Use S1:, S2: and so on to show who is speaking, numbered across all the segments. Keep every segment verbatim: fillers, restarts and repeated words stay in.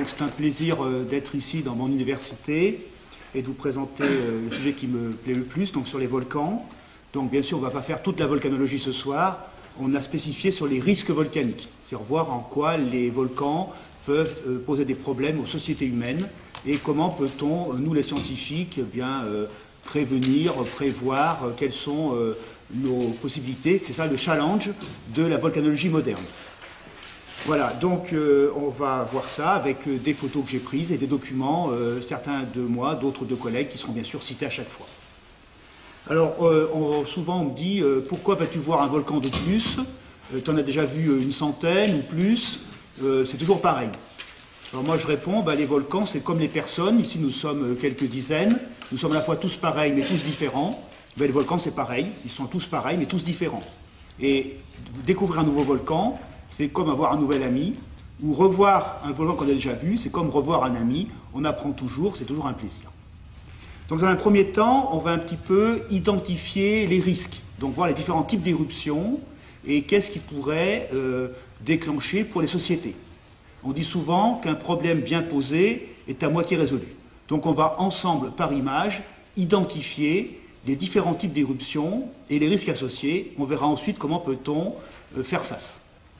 S1: donc c'est un plaisir euh, d'être ici dans mon université et de vous présenter euh, le sujet qui me plaît le plus, donc sur les volcans. Donc bien sûr, on ne va pas faire toute la volcanologie ce soir. On a spécifié sur les risques volcaniques, c'est-à-dire voir en quoi les volcans peuvent euh, poser des problèmes aux sociétés humaines et comment peut-on, nous les scientifiques, eh bien, euh, prévenir, prévoir euh, quelles sont euh, nos possibilités. C'est ça le challenge de la volcanologie moderne. Voilà, donc euh, on va voir ça avec euh, des photos que j'ai prises et des documents, euh, certains de moi, d'autres de collègues, qui seront bien sûr cités à chaque fois. Alors, euh, on, souvent on me dit, euh, pourquoi vas-tu voir un volcan de plus? euh, Tu en as déjà vu une centaine ou plus, euh, c'est toujours pareil. Alors moi je réponds, bah, les volcans c'est comme les personnes, ici nous sommes quelques dizaines, nous sommes à la fois tous pareils mais tous différents. Ben, les volcans c'est pareil, ils sont tous pareils mais tous différents. Et découvrir un nouveau volcan, c'est comme avoir un nouvel ami, ou revoir un volcan qu'on a déjà vu, c'est comme revoir un ami, on apprend toujours, c'est toujours un plaisir. Donc dans un premier temps, on va un petit peu identifier les risques, donc voir les différents types d'éruptions et qu'est-ce qui pourrait euh, déclencher pour les sociétés. On dit souvent qu'un problème bien posé est à moitié résolu. Donc on va ensemble, par image, identifier les différents types d'éruptions et les risques associés. On verra ensuite comment peut-on euh, faire face.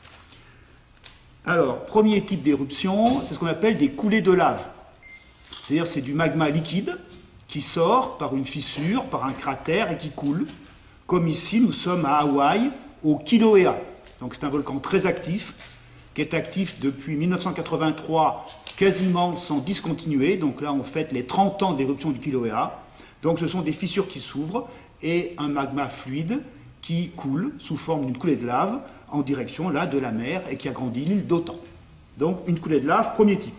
S1: Alors, premier type d'éruption, c'est ce qu'on appelle des coulées de lave. C'est-à-dire c'est du magma liquide qui sort par une fissure, par un cratère et qui coule. Comme ici, nous sommes à Hawaï, au Kilauea. Donc c'est un volcan très actif, qui est actif depuis mille neuf cent quatre-vingt-trois, quasiment sans discontinuer. Donc là, on fête les trente ans de l'éruption du Kilauea. Donc ce sont des fissures qui s'ouvrent et un magma fluide qui coule sous forme d'une coulée de lave en direction là, de la mer et qui agrandit l'île d'Otan. Donc une coulée de lave, premier type.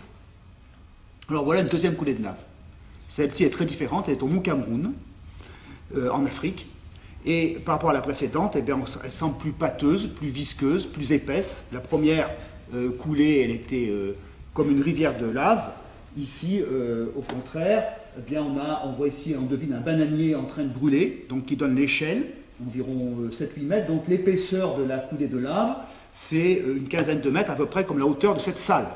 S1: Alors voilà une deuxième coulée de lave. Celle-ci est très différente, elle est au Mont Cameroun, euh, en Afrique. Et par rapport à la précédente, eh bien, elle semble plus pâteuse, plus visqueuse, plus épaisse. La première euh, coulée, elle était euh, comme une rivière de lave. Ici, euh, au contraire, eh bien, on, a, on voit ici, on devine un bananier en train de brûler, donc qui donne l'échelle, environ sept à huit mètres. Donc l'épaisseur de la coulée de lave, c'est une quinzaine de mètres, à peu près comme la hauteur de cette salle.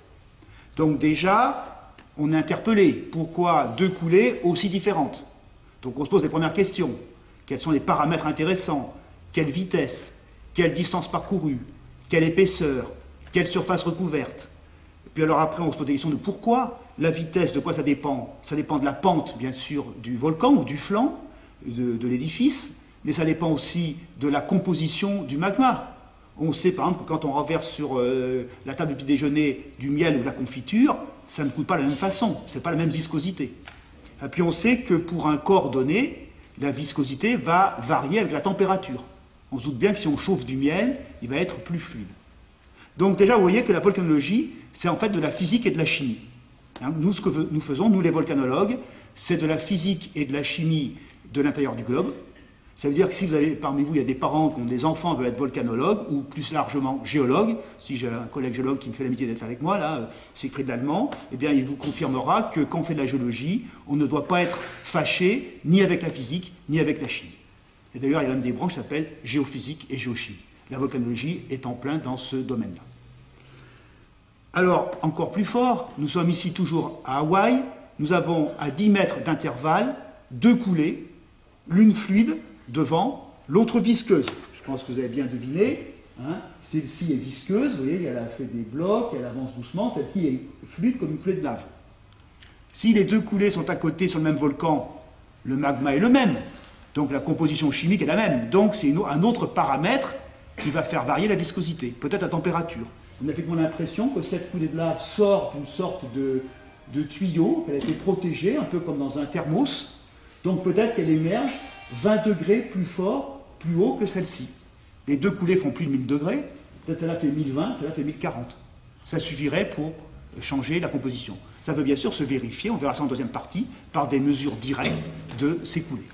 S1: Donc déjà, on est interpellé. Pourquoi deux coulées aussi différentes? Donc on se pose les premières questions. Quels sont les paramètres intéressants? Quelle vitesse? Quelle distance parcourue? Quelle épaisseur? Quelle surface recouverte? Et puis alors après, on se pose des questions de pourquoi? La vitesse, de quoi ça dépend? Ça dépend de la pente, bien sûr, du volcan ou du flanc de, de l'édifice, mais ça dépend aussi de la composition du magma. On sait par exemple que quand on renverse sur euh, la table du petit déjeuner du miel ou de la confiture, ça ne coule pas de la même façon, ce n'est pas la même viscosité. Et puis on sait que pour un corps donné, la viscosité va varier avec la température. On se doute bien que si on chauffe du miel, il va être plus fluide. Donc déjà, vous voyez que la volcanologie, c'est en fait de la physique et de la chimie. Hein, nous, ce que nous faisons, nous les volcanologues, c'est de la physique et de la chimie de l'intérieur du globe. Ça veut dire que si vous avez, parmi vous, il y a des parents qui ont des enfants qui veulent être volcanologues, ou plus largement géologues, si j'ai un collègue géologue qui me fait l'amitié d'être avec moi, là, Siegfried Lallemand, eh bien, il vous confirmera que quand on fait de la géologie, on ne doit pas être fâché ni avec la physique, ni avec la chimie. Et d'ailleurs, il y a même des branches qui s'appellent géophysique et géochimie. La volcanologie est en plein dans ce domaine-là. Alors, encore plus fort, nous sommes ici toujours à Hawaï, nous avons à dix mètres d'intervalle deux coulées, l'une fluide, devant, l'autre visqueuse. Je pense que vous avez bien deviné. Hein. Celle-ci est visqueuse, vous voyez, elle a fait des blocs, elle avance doucement. Celle-ci est fluide comme une coulée de lave. Si les deux coulées sont à côté sur le même volcan, le magma est le même. Donc la composition chimique est la même. Donc c'est un autre paramètre qui va faire varier la viscosité, peut-être la température. On a fait l'impression que cette coulée de lave sort d'une sorte de, de tuyau, qu'elle a été protégée, un peu comme dans un thermos. Donc peut-être qu'elle émerge vingt degrés plus fort, plus haut que celle-ci. Les deux coulées font plus de mille degrés, peut-être celle-là fait mille vingt, celle-là fait mille quarante. Ça suffirait pour changer la composition. Ça peut bien sûr se vérifier, on verra ça en deuxième partie, par des mesures directes de ces coulées.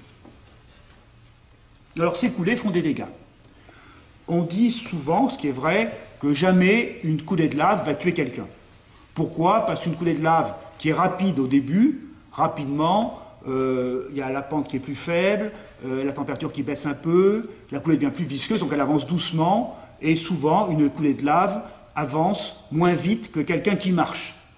S1: Alors ces coulées font des dégâts. On dit souvent, ce qui est vrai, que jamais une coulée de lave va tuer quelqu'un. Pourquoi? Parce qu'une coulée de lave qui est rapide au début, rapidement, euh, il y a la pente qui est plus faible, euh, la température qui baisse un peu, la coulée devient plus visqueuse, donc elle avance doucement, et souvent une coulée de lave avance moins vite que quelqu'un qui marche.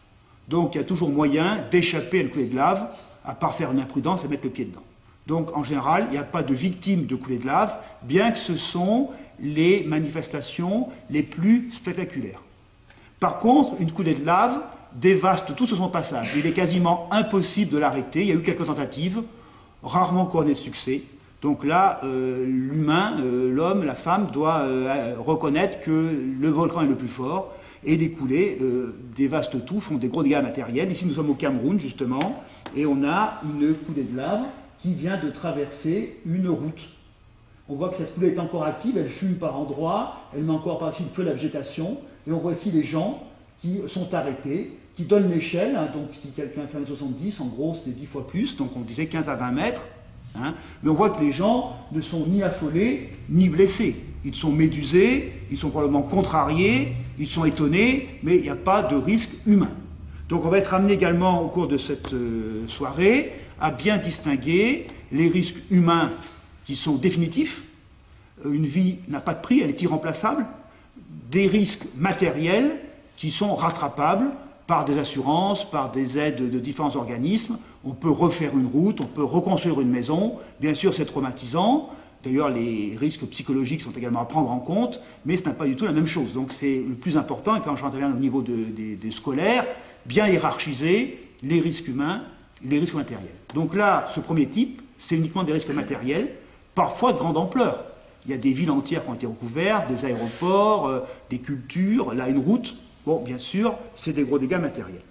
S1: Donc il y a toujours moyen d'échapper à une coulée de lave, à part faire une imprudence et mettre le pied dedans. Donc en général, il n'y a pas de victimes de coulées de lave, bien que ce sont les manifestations les plus spectaculaires. Par contre, une coulée de lave dévaste tout sur son passage. Il est quasiment impossible de l'arrêter. Il y a eu quelques tentatives, rarement couronnées de succès. Donc là, euh, l'humain, euh, l'homme, la femme doit euh, reconnaître que le volcan est le plus fort et les coulées euh, dévastent tout, font des gros dégâts matériels. Ici, nous sommes au Cameroun, justement, et on a une coulée de lave qui vient de traverser une route. On voit que cette coulée est encore active, elle fume par endroits, elle met encore par-dessus le feu la végétation, et on voit ici les gens qui sont arrêtés, qui donnent l'échelle, hein, donc si quelqu'un fait un mètre soixante-dix, en gros c'est dix fois plus, donc on disait quinze à vingt mètres, hein, mais on voit que les gens ne sont ni affolés, ni blessés. Ils sont médusés, ils sont probablement contrariés, ils sont étonnés, mais il n'y a pas de risque humain. Donc on va être amené également au cours de cette euh, soirée à bien distinguer les risques humains qui sont définitifs, une vie n'a pas de prix, elle est irremplaçable, des risques matériels qui sont rattrapables par des assurances, par des aides de différents organismes. On peut refaire une route, on peut reconstruire une maison, bien sûr c'est traumatisant, d'ailleurs les risques psychologiques sont également à prendre en compte, mais ce n'est pas du tout la même chose. Donc c'est le plus important, et quand j'interviens au niveau de, des, des scolaires, bien hiérarchiser les risques humains, les risques matériels. Donc là, ce premier type, c'est uniquement des risques matériels, parfois de grande ampleur. Il y a des villes entières qui ont été recouvertes, des aéroports, euh, des cultures, là une route. Bon, bien sûr, c'est des gros dégâts matériels.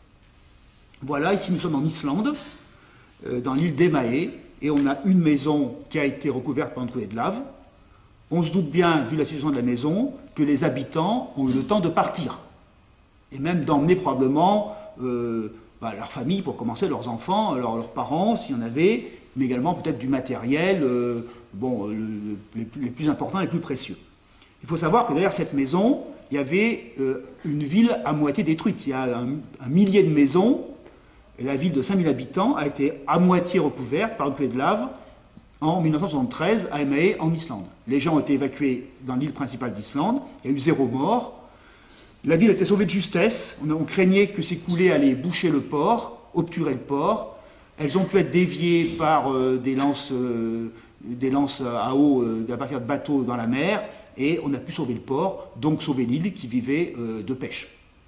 S1: Voilà, ici nous sommes en Islande, euh, dans l'île d'Emae, et on a une maison qui a été recouverte par une coulée de lave. On se doute bien, vu la situation de la maison, que les habitants ont eu le temps de partir, et même d'emmener probablement euh, bah, leur famille, pour commencer, leurs enfants, leurs, leurs parents, s'il y en avait, mais également peut-être du matériel, euh, bon, le, les, plus, les plus importants, les plus précieux. Il faut savoir que derrière cette maison, il y avait euh, une ville à moitié détruite. Il y a un, un millier de maisons, et la ville de cinq mille habitants a été à moitié recouverte par une coulée de lave en mille neuf cent soixante-treize àEmae, en Islande. Les gens ont été évacués dans l'île principale d'Islande, il y a eu zéro mort. La ville a été sauvée de justesse, on, on craignait que ces coulées allaient boucher le port, obturer le port. Elles ont pu être déviées par euh, des, lances, euh, des lances à eau euh, à partir de bateaux dans la mer, et on a pu sauver le port, donc sauver l'île qui vivait euh, de pêche.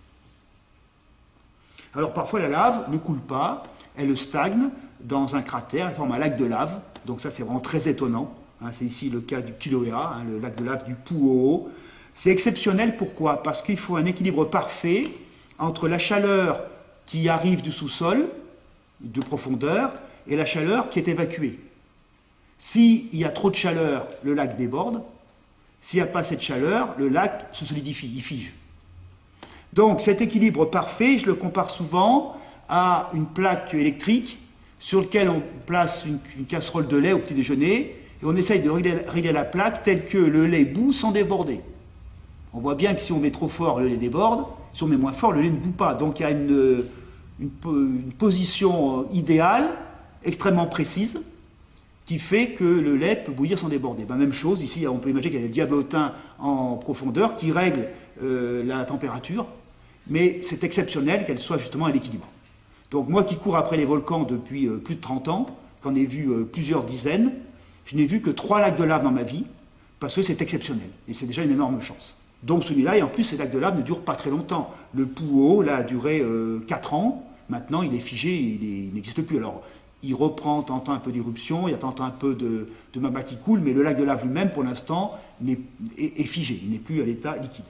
S1: Alors parfois la lave ne coule pas, elle stagne dans un cratère, elle forme un lac de lave, donc ça c'est vraiment très étonnant. Hein, c'est ici le cas du Kilauea, hein, le lac de lave du Pu'uo. C'est exceptionnel, pourquoi? Parce qu'il faut un équilibre parfait entre la chaleur qui arrive du sous-sol, de profondeur, et la chaleur qui est évacuée. S'il y a trop de chaleur, le lac déborde. S'il n'y a pas assez de chaleur, le lac se solidifie, il fige. Donc cet équilibre parfait, je le compare souvent à une plaque électrique sur laquelle on place une, une casserole de lait au petit déjeuner, et on essaye de régler, régler la plaque telle que le lait bout sans déborder. On voit bien que si on met trop fort, le lait déborde, si on met moins fort, le lait ne bout pas. Donc il y a une... Une, une position idéale, extrêmement précise, qui fait que le lait peut bouillir sans déborder. Ben, même chose, ici on peut imaginer qu'il y a des diablotins en profondeur qui règlent euh, la température, mais c'est exceptionnel qu'elle soit justement à l'équilibre. Donc moi qui cours après les volcans depuis euh, plus de trente ans, j'en ai vu euh, plusieurs dizaines, je n'ai vu que trois lacs de lave dans ma vie, parce que c'est exceptionnel, et c'est déjà une énorme chance. Donc celui-là, et en plus ces lacs de lave ne durent pas très longtemps. Le Pu'uo, là, a duré euh, quatre ans, maintenant il est figé, il, est, il n'existe plus. Alors il reprend de temps en temps un peu d'éruption, il y a de temps en temps un peu de, de magma qui coule, mais le lac de lave lui-même, pour l'instant, est, est figé, il n'est plus à l'état liquide.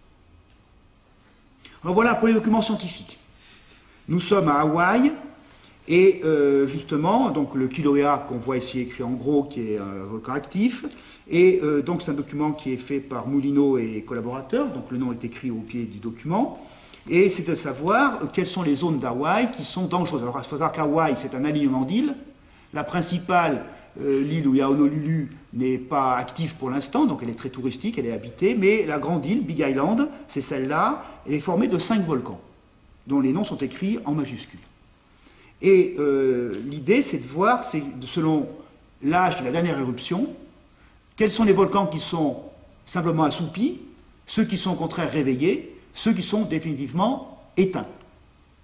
S1: Alors voilà pour les documents scientifiques. Nous sommes à Hawaï, et euh, justement, donc le Kilauea qu'on voit ici écrit en gros, qui est un volcan actif, et euh, donc c'est un document qui est fait par Moulineau et collaborateurs, donc le nom est écrit au pied du document, et c'est de savoir quelles sont les zones d'Hawaï qui sont dangereuses. Alors il faut savoir qu'Hawaï c'est un alignement d'îles, la principale, euh, l'île où il y a Honolulu, n'est pas active pour l'instant, donc elle est très touristique, elle est habitée, mais la grande île, Big Island, c'est celle-là, elle est formée de cinq volcans, dont les noms sont écrits en majuscules. Et euh, l'idée c'est de voir, c'est selon l'âge de la dernière éruption, quels sont les volcans qui sont simplement assoupis, ceux qui sont au contraire réveillés, ceux qui sont définitivement éteints.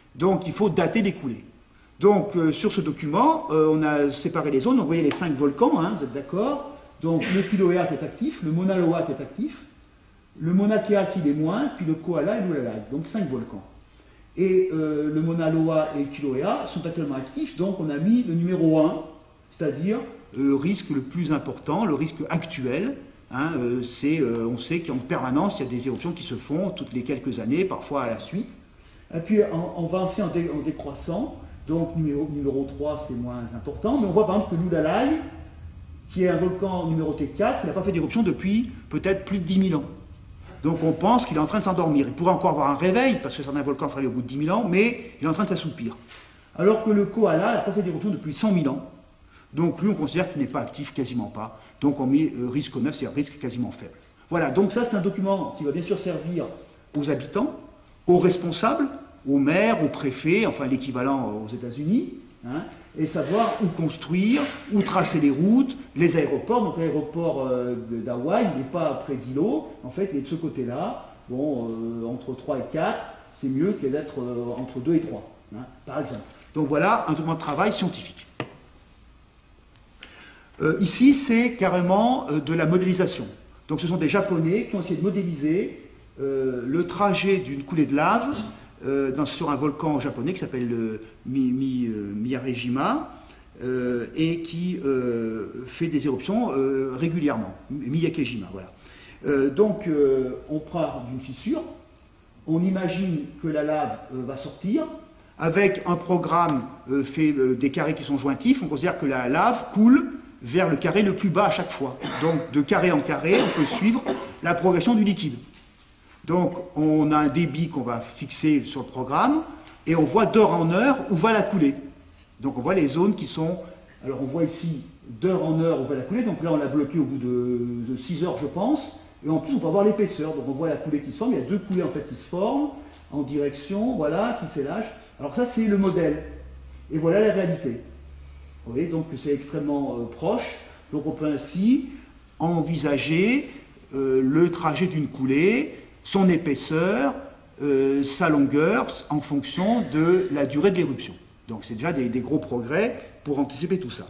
S1: Donc il faut dater les coulées. Donc euh, sur ce document, euh, on a séparé les zones. Donc vous voyez les cinq volcans, hein, vous êtes d'accord? Donc le Kilauea qui est actif, le Mauna Loa qui est actif, le Mauna Kea qui l'est moins, puis le Kohala et l'Ulalai. Donc cinq volcans. Et euh, le Mauna Loa et le Kilauea sont actuellement actifs, donc on a mis le numéro un, c'est-à-dire le risque le plus important, le risque actuel. Hein, euh, c'est, euh, on sait qu'en permanence, il y a des éruptions qui se font toutes les quelques années, parfois à la suite. Et puis on, on va aussi en, dé, en décroissant, donc numéro, numéro trois c'est moins important, mais on voit par exemple que l'Ulalai, qui est un volcan numéroté quatre, il n'a pas fait d'éruption depuis peut-être plus de dix mille ans. Donc on pense qu'il est en train de s'endormir. Il pourrait encore avoir un réveil, parce que certains volcans se réveillent au bout de dix mille ans, mais il est en train de s'assoupir. Alors que le Kohala n'a pas fait d'éruption depuis cent mille ans. Donc lui, on considère qu'il n'est pas actif, quasiment pas. Donc on met euh, risque neuf, c'est-à-dire risque quasiment faible. Voilà, donc ça c'est un document qui va bien sûr servir aux habitants, aux responsables, aux maires, aux préfets, enfin l'équivalent aux États-Unis, hein, et savoir où construire, où tracer les routes, les aéroports. Donc l'aéroport euh, d'Hawaï, il n'est pas près d'îlot, en fait il est de ce côté-là, bon, euh, entre trois et quatre, c'est mieux que d'être euh, entre deux et trois, hein, par exemple. Donc voilà un document de travail scientifique. Euh, ici, c'est carrément euh, de la modélisation. Donc ce sont des Japonais qui ont essayé de modéliser euh, le trajet d'une coulée de lave euh, dans, sur un volcan japonais qui s'appelle le Mi, Mi, euh, Miyajima euh, et qui euh, fait des éruptions euh, régulièrement. Miyakejima, voilà. Euh, donc euh, on part d'une fissure, on imagine que la lave euh, va sortir. Avec un programme euh, fait euh, des carrés qui sont jointifs, on considère que la lave coule vers le carré le plus bas à chaque fois. Donc de carré en carré, on peut suivre la progression du liquide. Donc on a un débit qu'on va fixer sur le programme et on voit d'heure en heure où va la coulée. Donc on voit les zones qui sont... Alors on voit ici d'heure en heure où va la coulée, donc là on l'a bloqué au bout de, de six heures je pense, et en plus on peut voir l'épaisseur, donc on voit la coulée qui se forme, il y a deux coulées en fait qui se forment en direction, voilà, qui s'élâchent. Alors ça c'est le modèle, et voilà la réalité. Vous voyez, donc c'est extrêmement euh, proche. Donc on peut ainsi envisager euh, le trajet d'une coulée, son épaisseur, euh, sa longueur, en fonction de la durée de l'éruption. Donc c'est déjà des, des gros progrès pour anticiper tout ça.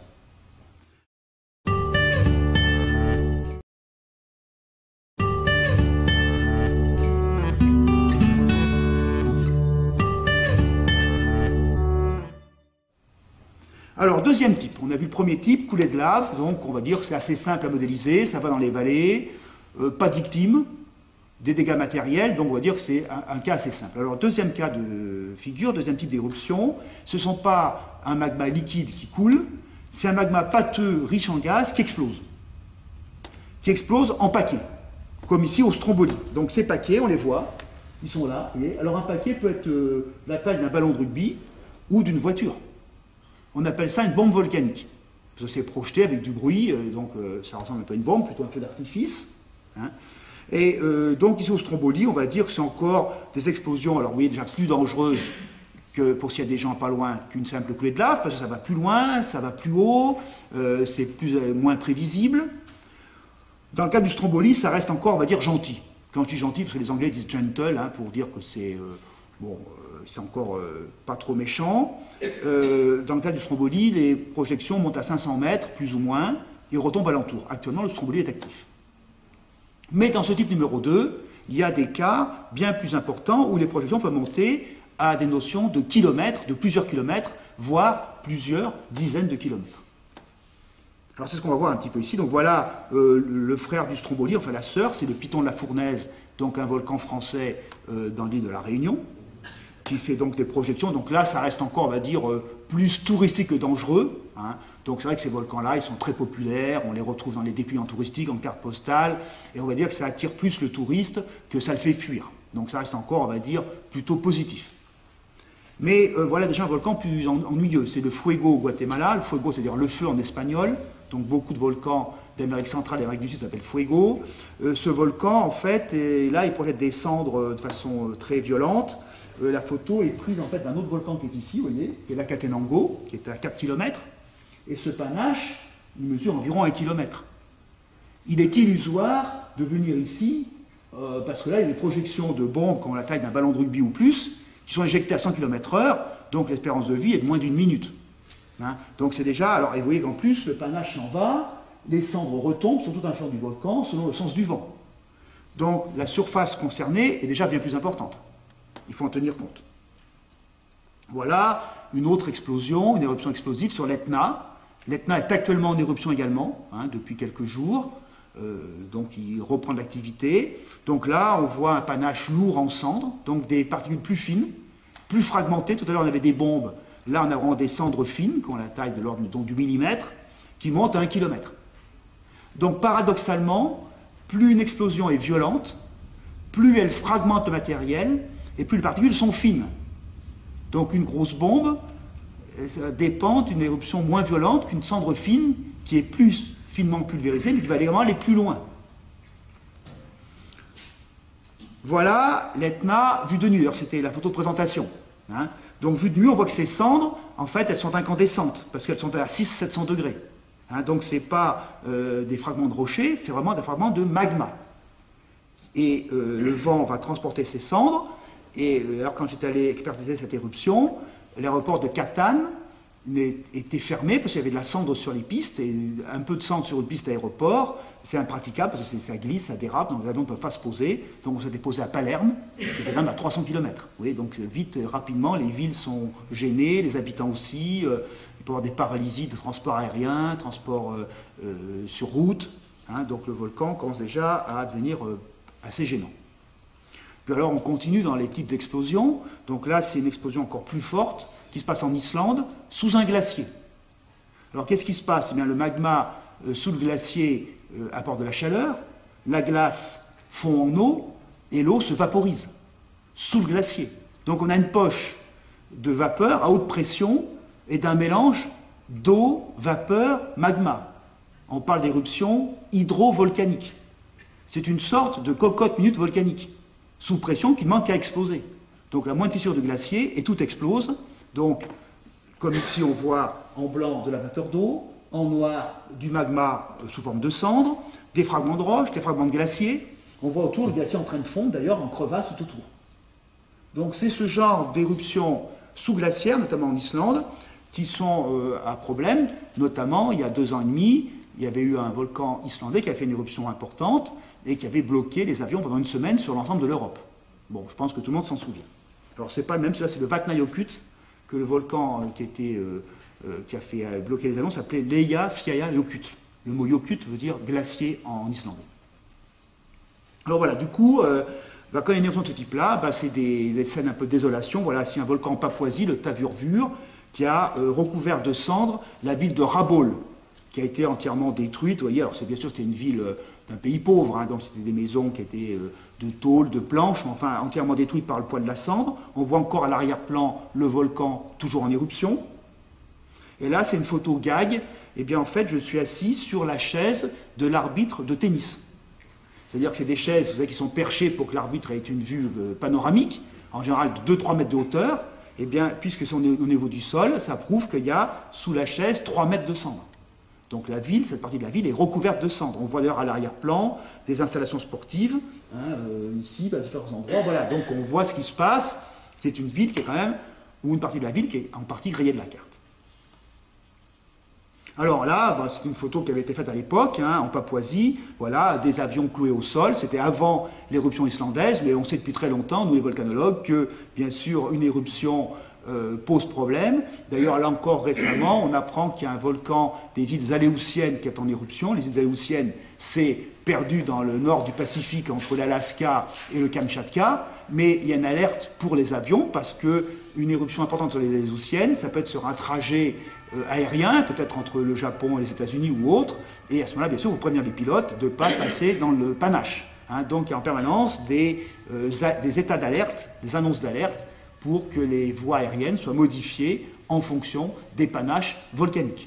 S1: Alors, deuxième type, on a vu le premier type, coulée de lave, donc on va dire que c'est assez simple à modéliser, ça va dans les vallées, euh, pas de victimes, des dégâts matériels, donc on va dire que c'est un, un cas assez simple. Alors, deuxième cas de figure, deuxième type d'éruption, ce ne sont pas un magma liquide qui coule, c'est un magma pâteux riche en gaz qui explose, qui explose en paquets, comme ici au Stromboli. Donc ces paquets, on les voit, ils sont là, vous voyez. Alors un paquet peut être euh, la taille d'un ballon de rugby ou d'une voiture. On appelle ça une bombe volcanique. Parce que c'est projeté avec du bruit, euh, donc euh, ça ressemble un peu à une bombe, plutôt un feu d'artifice. Hein. Et euh, donc ici au Stromboli, on va dire que c'est encore des explosions, alors vous voyez, déjà plus dangereuses que pour s'il y a des gens pas loin qu'une simple coulée de lave, parce que ça va plus loin, ça va plus haut, euh, c'est plus, euh, moins prévisible. Dans le cas du Stromboli, ça reste encore, on va dire, gentil. Quand je dis gentil, parce que les Anglais disent gentle, hein, pour dire que c'est euh, bon, euh, c'est encore euh, pas trop méchant. Euh, dans le cas du Stromboli, les projections montent à cinq cents mètres, plus ou moins, et retombent alentour. Actuellement, le Stromboli est actif. Mais dans ce type numéro deux, il y a des cas bien plus importants où les projections peuvent monter à des notions de kilomètres, de plusieurs kilomètres, voire plusieurs dizaines de kilomètres. Alors c'est ce qu'on va voir un petit peu ici. Donc voilà euh, le frère du Stromboli, enfin la sœur, c'est le Piton de la Fournaise, donc un volcan français euh, dans l'île de la Réunion, qui fait donc des projections. Donc là, ça reste encore, on va dire, euh, plus touristique que dangereux. Hein. Donc c'est vrai que ces volcans-là, ils sont très populaires, on les retrouve dans les dépliants touristiques, en carte postale, et on va dire que ça attire plus le touriste que ça le fait fuir. Donc ça reste encore, on va dire, plutôt positif. Mais euh, voilà déjà un volcan plus ennuyeux, c'est le Fuego au Guatemala. Le Fuego, c'est-à-dire le feu en espagnol, donc beaucoup de volcans d'Amérique centrale et d'Amérique du Sud s'appellent Fuego. Euh, ce volcan, en fait, est, là, il projette des cendres euh, de façon euh, très violente. Euh, la photo est prise en fait d'un autre volcan qui est ici, vous voyez, qui est l'Acatenango, qui est à quatre kilomètres. Et ce panache, il mesure environ un kilomètre. Il est illusoire de venir ici, euh, parce que là, il y a des projections de bombes qui ont la taille d'un ballon de rugby ou plus, qui sont éjectés à cent kilomètres heure, donc l'espérance de vie est de moins d'une minute. Hein, donc c'est déjà, alors, et vous voyez qu'en plus, le panache s'en va, les cendres retombent sur tout un flanc du volcan selon le sens du vent. Donc la surface concernée est déjà bien plus importante. Il faut en tenir compte. Voilà une autre explosion, une éruption explosive sur l'Etna. L'Etna est actuellement en éruption également, hein, depuis quelques jours. Euh, donc il reprend de l'activité. Donc là, on voit un panache lourd en cendres, donc des particules plus fines, plus fragmentées. Tout à l'heure, on avait des bombes. Là, on a vraiment des cendres fines, qui ont la taille de l'ordre du millimètre, qui montent à un kilomètre. Donc paradoxalement, plus une explosion est violente, plus elle fragmente le matériel, et plus les particules sont fines. Donc une grosse bombe ça dépend d'une éruption moins violente qu'une cendre fine qui est plus finement pulvérisée, mais qui va également aller plus loin. Voilà l'Etna vue de nu. C'était la photo de présentation. Hein. Donc vue de nu, on voit que ces cendres, en fait, elles sont incandescentes, parce qu'elles sont à six cents à sept cents degrés. Hein, donc ce n'est pas euh, des fragments de rochers, c'est vraiment des fragments de magma. Et euh, le vent va transporter ces cendres. Et euh, alors quand j'étais allé expertiser cette éruption, l'aéroport de Catane était fermé parce qu'il y avait de la cendre sur les pistes, et un peu de cendre sur une piste d'aéroport, c'est impraticable parce que ça glisse, ça dérape, donc les avions ne peuvent pas se poser. Donc on s'est déposé à Palerme, c'était même à trois cents kilomètres. Vous voyez, donc vite, rapidement, les villes sont gênées, les habitants aussi. Euh, il peut y avoir des paralysies de transport aérien, transport euh, euh, sur route. Hein, donc le volcan commence déjà à devenir euh, assez gênant. Puis alors on continue dans les types d'explosions. Donc là, c'est une explosion encore plus forte qui se passe en Islande, sous un glacier. Alors qu'est-ce qui se passe? Eh bien, le magma euh, sous le glacier euh, apporte de la chaleur, la glace fond en eau, et l'eau se vaporise sous le glacier. Donc on a une poche de vapeur à haute pression et d'un mélange d'eau, vapeur, magma. On parle d'éruption hydrovolcanique. C'est une sorte de cocotte minute volcanique, sous pression qui ne manque qu'à exploser. Donc la moindre fissure de glacier et tout explose. Donc, comme ici on voit en blanc de la vapeur d'eau, en noir du magma sous forme de cendre, des fragments de roche, des fragments de glacier. On voit autour le glacier en train de fondre, d'ailleurs en crevasse tout autour. Donc c'est ce genre d'éruptions sous-glaciaires, notamment en Islande, qui sont euh, à problème. Notamment, il y a deux ans et demi, il y avait eu un volcan islandais qui a fait une éruption importante et qui avait bloqué les avions pendant une semaine sur l'ensemble de l'Europe. Bon, je pense que tout le monde s'en souvient. Alors c'est pas le même, celui-là c'est le Vatnajökull, que le volcan euh, qui, était, euh, euh, qui a fait euh, bloquer les avions s'appelait Eyjafjallajökull. Le mot Jökull veut dire glacier en islandais. Alors voilà, du coup, euh, bah, quand il y a une éruption de ce type-là, bah, c'est des, des scènes un peu de désolation. Voilà, c'est un volcan en Papouasie, le Tavurvur, qui a euh, recouvert de cendres la ville de Rabaul, qui a été entièrement détruite. Vous voyez, alors c'est bien sûr c'était une ville euh, d'un pays pauvre, hein, donc c'était des maisons qui étaient euh, de tôle, de planches, mais enfin entièrement détruites par le poids de la cendre. On voit encore à l'arrière-plan le volcan toujours en éruption. Et là, c'est une photo gag. Eh bien, en fait, je suis assis sur la chaise de l'arbitre de tennis. C'est-à-dire que c'est des chaises, vous savez, qui sont perchées pour que l'arbitre ait une vue euh, panoramique, en général de deux à trois mètres de hauteur. Eh bien, puisque c'est au niveau du sol, ça prouve qu'il y a sous la chaise trois mètres de cendre. Donc la ville, cette partie de la ville est recouverte de cendres. On voit d'ailleurs à l'arrière-plan des installations sportives, hein, euh, ici, à différents endroits. Voilà, donc on voit ce qui se passe. C'est une ville qui est quand même, ou une partie de la ville qui est en partie grillée de la carte. Alors là, bah, c'est une photo qui avait été faite à l'époque, hein, en Papouasie. Voilà, des avions cloués au sol. C'était avant l'éruption islandaise, mais on sait depuis très longtemps, nous les volcanologues, que bien sûr une éruption Euh, pose problème. D'ailleurs, là encore récemment, on apprend qu'il y a un volcan des îles Aléoutiennes qui est en éruption. Les îles Aléoutiennes, c'est perdu dans le nord du Pacifique entre l'Alaska et le Kamchatka, mais il y a une alerte pour les avions parce qu'une éruption importante sur les Aléoutiennes, ça peut être sur un trajet euh, aérien, peut-être entre le Japon et les États-Unis ou autre, et à ce moment-là, bien sûr, vous prévenir les pilotes de ne pas passer dans le panache. Hein, donc, il y a en permanence des, euh, des états d'alerte, des annonces d'alerte, pour que les voies aériennes soient modifiées en fonction des panaches volcaniques.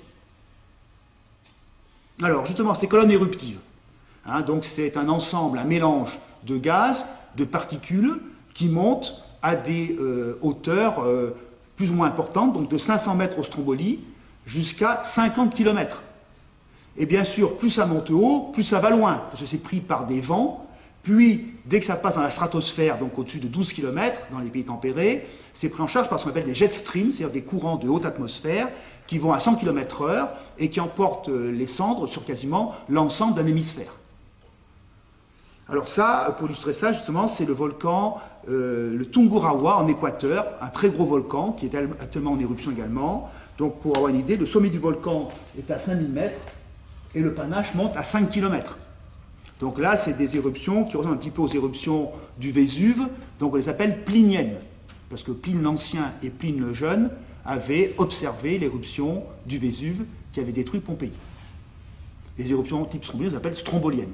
S1: Alors, justement, ces colonnes éruptives, hein, donc c'est un ensemble, un mélange de gaz, de particules, qui montent à des euh, hauteurs euh, plus ou moins importantes, donc de cinq cents mètres au Stromboli jusqu'à cinquante kilomètres. Et bien sûr, plus ça monte haut, plus ça va loin, parce que c'est pris par des vents, Puis, dès que ça passe dans la stratosphère, donc au-dessus de douze kilomètres, dans les pays tempérés, c'est pris en charge par ce qu'on appelle des jet streams, c'est-à-dire des courants de haute atmosphère, qui vont à cent kilomètres heure et qui emportent les cendres sur quasiment l'ensemble d'un hémisphère. Alors ça, pour illustrer ça, justement, c'est le volcan, euh, le Tungurahua en Équateur, un très gros volcan qui est actuellement en éruption également. Donc pour avoir une idée, le sommet du volcan est à cinq mille mètres et le panache monte à cinq kilomètres. Donc là, c'est des éruptions qui ressemblent un petit peu aux éruptions du Vésuve, donc on les appelle pliniennes, parce que Pline l'Ancien et Pline le Jeune avaient observé l'éruption du Vésuve qui avait détruit Pompéi. Les éruptions type strombolienne, on les appelle stromboliennes.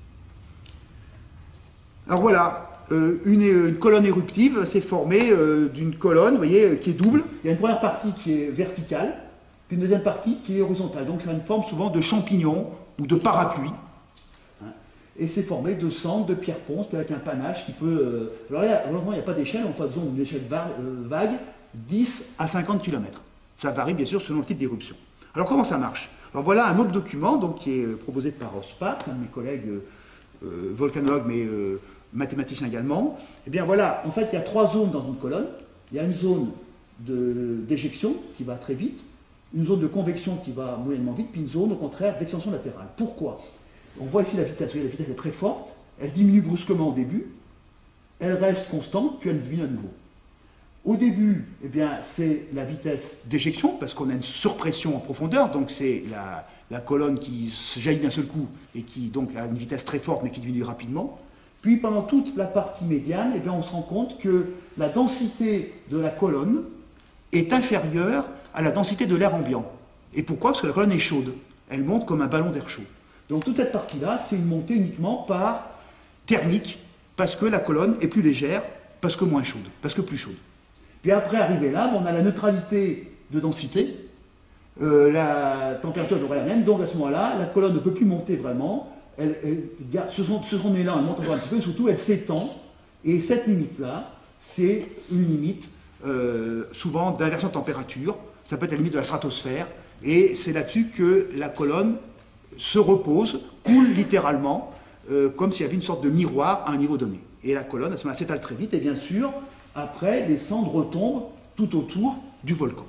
S1: Alors voilà, euh, une, une colonne éruptive s'est formée euh, d'une colonne, vous voyez, qui est double. Il y a une première partie qui est verticale, puis une deuxième partie qui est horizontale. Donc ça a une forme souvent de champignon ou de parapluie. Hein, et c'est formé de cendres, de pierres ponces, avec un panache qui peut... Euh, alors là, heureusement, il n'y a pas d'échelle, en fait, disons une échelle va, euh, vague, dix à cinquante kilomètres. Ça varie bien sûr selon le type d'éruption. Alors comment ça marche? Alors voilà un autre document donc, qui est proposé par Ospat, un de mes collègues euh, volcanologues, mais... Euh, mathématicien également. Eh bien voilà, en fait, il y a trois zones dans une colonne. Il y a une zone d'éjection qui va très vite, une zone de convection qui va moyennement vite, puis une zone, au contraire, d'extension latérale. Pourquoi? On voit ici la vitesse. Vous voyez, la vitesse est très forte, elle diminue brusquement au début, elle reste constante, puis elle diminue à nouveau. Au début, eh bien, c'est la vitesse d'éjection, parce qu'on a une surpression en profondeur, donc c'est la, la colonne qui se jaillit d'un seul coup, et qui donc a une vitesse très forte, mais qui diminue rapidement. Puis pendant toute la partie médiane, eh bien, on se rend compte que la densité de la colonne est inférieure à la densité de l'air ambiant. Et pourquoi? Parce que la colonne est chaude. Elle monte comme un ballon d'air chaud. Donc toute cette partie-là, c'est une montée uniquement par thermique, parce que la colonne est plus légère, parce que moins chaude, parce que plus chaude. Puis après, arrivé là, on a la neutralité de densité. Euh, la température devrait être la même, donc à ce moment-là, la colonne ne peut plus monter vraiment. Elle, elle, ce sont, ce sont là, elle monte encore un petit peu, mais surtout elle s'étend, et cette limite-là, c'est une limite euh, souvent d'inversion de température, ça peut être la limite de la stratosphère, et c'est là-dessus que la colonne se repose, coule littéralement, euh, comme s'il y avait une sorte de miroir à un niveau donné. Et la colonne, à ce moment-là, s'étale très vite, et bien sûr, après, les cendres retombent tout autour du volcan.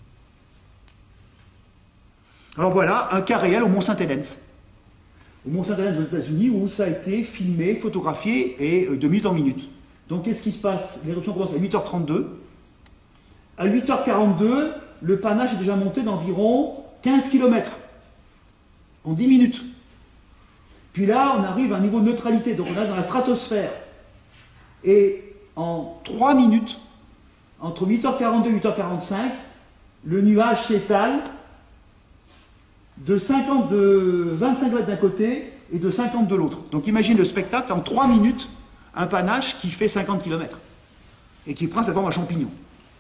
S1: Alors voilà, un cas réel au Mont Saint-Helens. Au Mont Saint-Helens aux États-Unis, où ça a été filmé, photographié, et de minute en minute. Donc qu'est-ce qui se passe? L'éruption commence à huit heures trente-deux. À huit heures quarante-deux, le panache est déjà monté d'environ quinze kilomètres. En dix minutes. Puis là, on arrive à un niveau de neutralité, donc on est dans la stratosphère. Et en trois minutes, entre huit heures quarante-deux et huit heures quarante-cinq, le nuage s'étale de, cinquante, de vingt-cinq mètres d'un côté et de cinquante de l'autre. Donc imagine le spectacle, en trois minutes, un panache qui fait cinquante kilomètres et qui prend sa forme à champignon.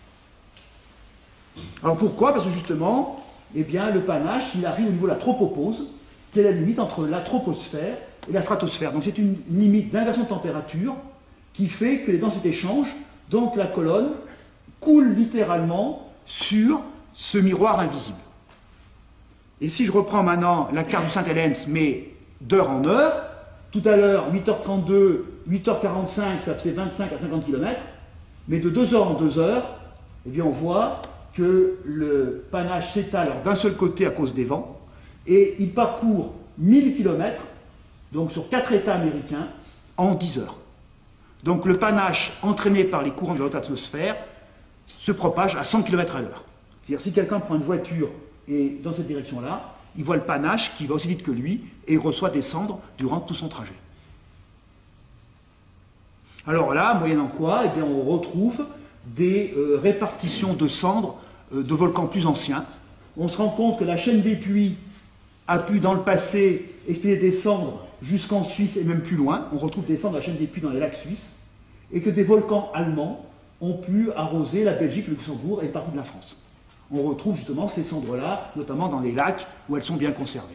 S1: Alors pourquoi? Parce que justement, eh bien, le panache, il arrive au niveau de la tropopause, qui est la limite entre la troposphère et la stratosphère. Donc c'est une limite d'inversion de température qui fait que les densités changent, donc la colonne coule littéralement sur ce miroir invisible. Et si je reprends maintenant la carte du Saint-Helens, mais d'heure en heure, tout à l'heure, huit heures trente-deux, huit heures quarante-cinq, ça faisait vingt-cinq à cinquante kilomètres, mais de deux heures en deux heures, eh bien on voit que le panache s'étale d'un seul côté à cause des vents, et il parcourt mille kilomètres, donc sur quatre États américains, en dix heures. Donc le panache, entraîné par les courants de la haute atmosphère, se propage à cent kilomètres à l'heure. C'est-à-dire si quelqu'un prend une voiture et dans cette direction-là, il voit le panache qui va aussi vite que lui et il reçoit des cendres durant tout son trajet. Alors là, moyennant quoi, eh bien, on retrouve des euh, répartitions de cendres euh, de volcans plus anciens. On se rend compte que la chaîne des puits a pu dans le passé expédier des cendres jusqu'en Suisse et même plus loin. On retrouve des cendres de la chaîne des puits dans les lacs suisses et que des volcans allemands ont pu arroser la Belgique, le Luxembourg et une partie de la France. On retrouve justement ces cendres-là, notamment dans les lacs où elles sont bien conservées.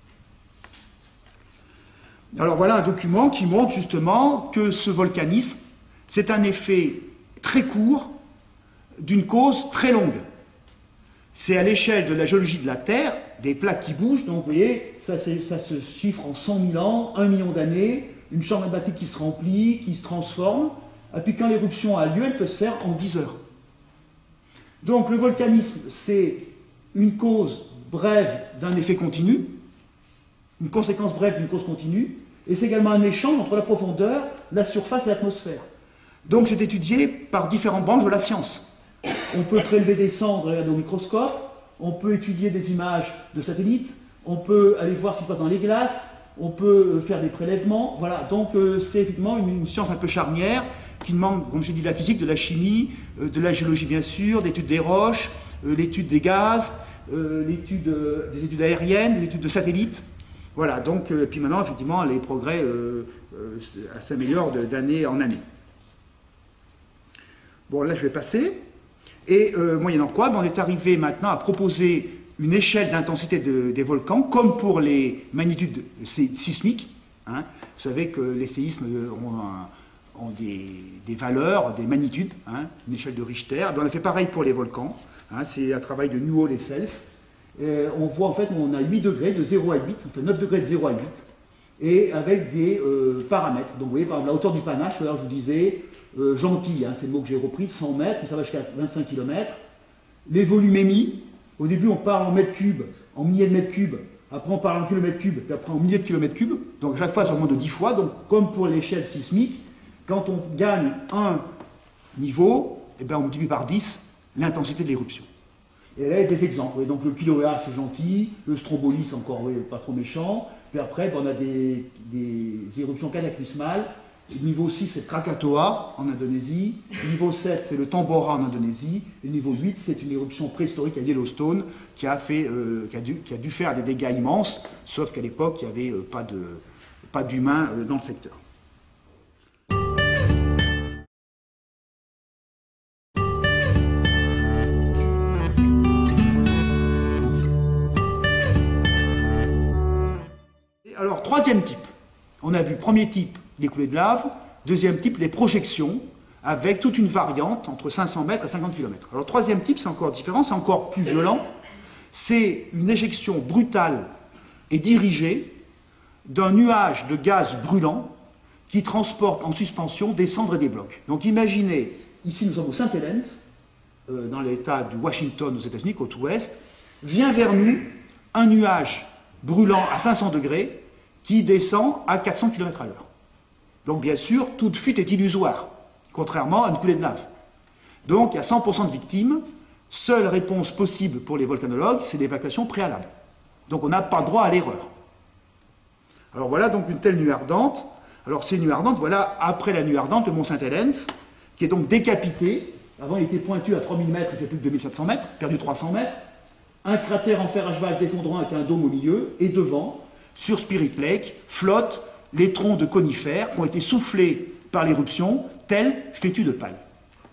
S1: Alors voilà un document qui montre justement que ce volcanisme, c'est un effet très court d'une cause très longue. C'est à l'échelle de la géologie de la Terre, des plaques qui bougent, donc vous voyez, ça, ça se chiffre en cent mille ans, un million d'années, une chambre magmatique qui se remplit, qui se transforme, et puis quand l'éruption a lieu, elle peut se faire en dix heures. Donc le volcanisme, c'est une cause brève d'un effet continu, une conséquence brève d'une cause continue, et c'est également un échange entre la profondeur, la surface et l'atmosphère. Donc c'est étudié par différentes branches de la science. On peut prélever des cendres et regarder au microscope, on peut étudier des images de satellites, on peut aller voir ce qui se passe dans les glaces, on peut faire des prélèvements. Voilà, donc euh, c'est effectivement une, une science un peu charnière qui demande, comme j'ai dit, de la physique, de la chimie, euh, de la géologie bien sûr, d'études des roches, euh, l'étude des gaz, euh, l'étude euh, des études aériennes, des études de satellites. Voilà, donc, euh, puis maintenant, effectivement, les progrès euh, euh, s'améliorent d'année en année. Bon, là, je vais passer. Et euh, moyennant quoi, ben, on est arrivé maintenant à proposer une échelle d'intensité de, des volcans, comme pour les magnitudes sismiques. Hein. Vous savez que les séismes ont, un, ont des, des valeurs, des magnitudes, hein, une échelle de Richter. Ben, on a fait pareil pour les volcans. Hein, c'est un travail de Newhall et Self. Et on voit en fait, on a huit degrés de zéro à huit, on fait neuf degrés de zéro à huit, et avec des euh, paramètres. Donc vous voyez, par exemple, la hauteur du panache, tout à l'heure je vous disais, euh, gentil, hein, c'est le mot que j'ai repris, cent mètres, mais ça va jusqu'à vingt-cinq kilomètres. Les volumes émis, au début on parle en mètres cubes, en milliers de mètres cubes, après on parle en kilomètres cubes, puis après en milliers de kilomètres cubes, donc chaque fois ça augmente de dix fois, donc comme pour l'échelle sismique, quand on gagne un niveau, eh ben, on multiplie par dix l'intensité de l'éruption. Et là, il y a des exemples. Oui, donc le kilowatt, c'est gentil. Le stromboli, c'est encore oui, pas trop méchant. Puis après, ben, on a des, des éruptions cataclysmales. Le niveau six, c'est Krakatoa en Indonésie. Le niveau sept, c'est le Tambora en Indonésie. Et le niveau huit, c'est une éruption préhistorique à Yellowstone qui a, fait, euh, qui a, dû, qui a dû faire des dégâts immenses, sauf qu'à l'époque, il n'y avait euh, pas de, pas d'humains euh, dans le secteur. Alors, troisième type, on a vu premier type, les coulées de lave, deuxième type, les projections, avec toute une variante entre cinq cents mètres et cinquante kilomètres. Alors, troisième type, c'est encore différent, c'est encore plus violent, c'est une éjection brutale et dirigée d'un nuage de gaz brûlant qui transporte en suspension des cendres et des blocs. Donc, imaginez, ici nous sommes au Saint-Helens, euh, dans l'état du Washington aux États-Unis, côte ouest, vient vers nous un nuage brûlant à cinq cents degrés, qui descend à quatre cents kilomètres à l'heure. Donc bien sûr, toute fuite est illusoire, contrairement à une coulée de lave. Donc il y a cent pour cent de victimes, seule réponse possible pour les volcanologues, c'est l'évacuation préalable. Donc on n'a pas droit à l'erreur. Alors voilà donc une telle nuit ardente. Alors ces nuits ardentes, voilà après la nuit ardente, le mont Saint-Helens, qui est donc décapité. Avant il était pointu à trois mille mètres, il fait plus que deux mille sept cents mètres, perdu trois cents mètres. Un cratère en fer à cheval d'effondrement avec un dôme au milieu, et devant, sur Spirit Lake, flottent les troncs de conifères qui ont été soufflés par l'éruption, tels fétus de paille.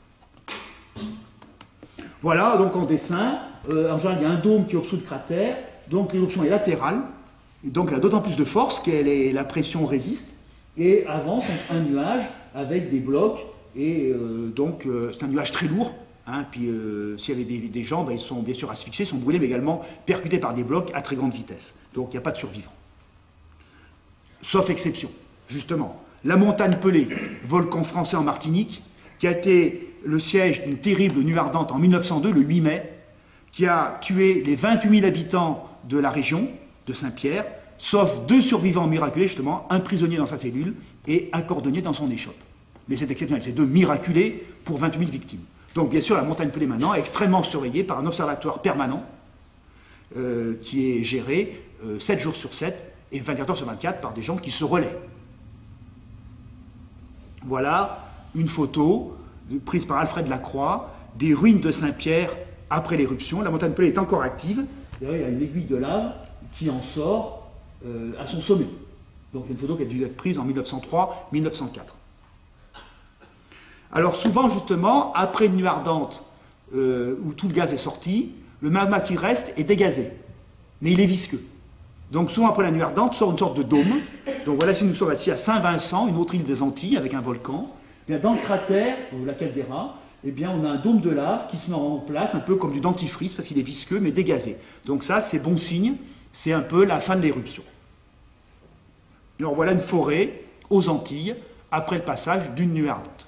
S1: Voilà, donc en dessin, euh, en général, il y a un dôme qui obstrue le cratère, donc l'éruption est latérale, et donc elle a d'autant plus de force que la pression résiste, et avance un nuage avec des blocs, et euh, donc euh, c'est un nuage très lourd. Hein, puis euh, s'il y avait des, des gens, ben, ils sont bien sûr asphyxiés, sont brûlés, mais également percutés par des blocs à très grande vitesse. Donc il n'y a pas de survivants. Sauf exception, justement. La montagne Pelée, volcan français en Martinique, qui a été le siège d'une terrible nuit ardente en mille neuf cent deux, le huit mai, qui a tué les vingt-huit mille habitants de la région, de Saint-Pierre, sauf deux survivants miraculés, justement, un prisonnier dans sa cellule et un cordonnier dans son échoppe. Mais c'est exceptionnel, c'est deux miraculés pour vingt-huit mille victimes. Donc bien sûr, la montagne Pelée maintenant est extrêmement surveillée par un observatoire permanent euh, qui est géré euh, sept jours sur sept et vingt-quatre heures sur vingt-quatre par des gens qui se relaient. Voilà une photo prise par Alfred Lacroix des ruines de Saint-Pierre après l'éruption. La montagne Pelée est encore active. D'ailleurs, il y a une aiguille de lave qui en sort euh, à son sommet. Donc une photo qui a dû être prise en mille neuf cent trois mille neuf cent quatre. Alors souvent, justement, après une nuit ardente euh, où tout le gaz est sorti, le magma qui reste est dégazé, mais il est visqueux. Donc souvent, après la nuit ardente, sort une sorte de dôme. Donc voilà, si nous sommes assis à Saint-Vincent, une autre île des Antilles, avec un volcan. Bien, dans le cratère, ou la caldeira, eh bien, on a un dôme de lave qui se met en place, un peu comme du dentifrice, parce qu'il est visqueux, mais dégazé. Donc ça, c'est bon signe, c'est un peu la fin de l'éruption. Alors voilà une forêt aux Antilles, après le passage d'une nuée ardente.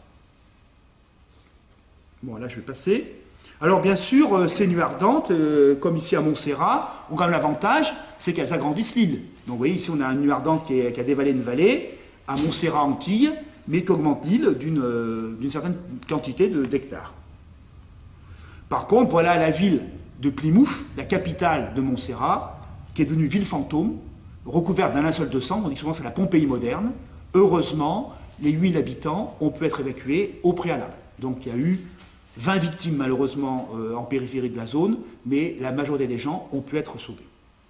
S1: Bon, là, je vais passer. Alors, bien sûr, ces nuées ardentes, euh, comme ici à Montserrat, ont quand même l'avantage, c'est qu'elles agrandissent l'île. Donc, vous voyez, ici, on a une nuée ardente qui, est, qui a dévalé une vallée, à Montserrat, Antilles, mais qui augmente l'île d'une euh, d'une certaine quantité d'hectares. Par contre, voilà la ville de Plymouth, la capitale de Montserrat, qui est devenue ville fantôme, recouverte d'un linceul de sang. On dit souvent que c'est la Pompéi moderne. Heureusement, les huit mille habitants ont pu être évacués au préalable. Donc, il y a eu vingt victimes malheureusement euh, en périphérie de la zone, mais la majorité des gens ont pu être sauvés.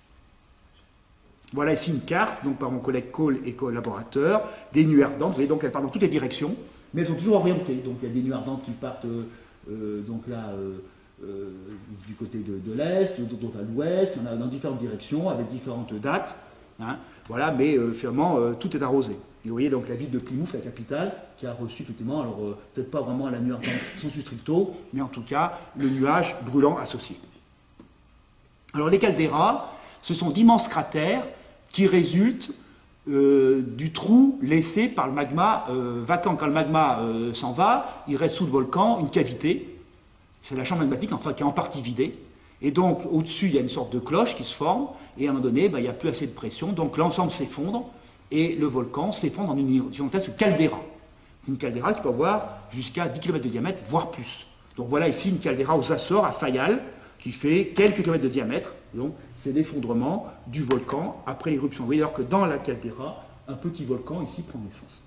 S1: Voilà ici une carte, donc par mon collègue Cole et collaborateurs, des nuées ardentes. Vous voyez, donc elles partent dans toutes les directions, mais elles sont toujours orientées. Donc il y a des nuées ardentes qui partent euh, euh, donc là, euh, euh, du côté de, de l'Est, d'autres à l'Ouest, il y en a dans différentes directions, avec différentes dates. Hein, voilà, mais euh, finalement, euh, tout est arrosé. Et vous voyez donc la ville de Plymouth, la capitale, qui a reçu effectivement, alors euh, peut-être pas vraiment la nuée ardente sensu stricto, mais en tout cas le nuage brûlant associé. Alors les calderas, ce sont d'immenses cratères qui résultent euh, du trou laissé par le magma euh, vacant. Quand le magma euh, s'en va, il reste sous le volcan une cavité, c'est la chambre magmatique enfin, qui est en partie vidée, et donc au-dessus il y a une sorte de cloche qui se forme, et à un moment donné, ben, il n'y a plus assez de pression, donc l'ensemble s'effondre, et le volcan s'effondre en une gigantesque caldeira. C'est une caldeira qui peut avoir jusqu'à dix kilomètres de diamètre, voire plus. Donc voilà ici une caldeira aux Açores, à Fayal, qui fait quelques kilomètres de diamètre. Donc c'est l'effondrement du volcan après l'éruption. Vous voyez alors que dans la caldeira, un petit volcan ici prend naissance.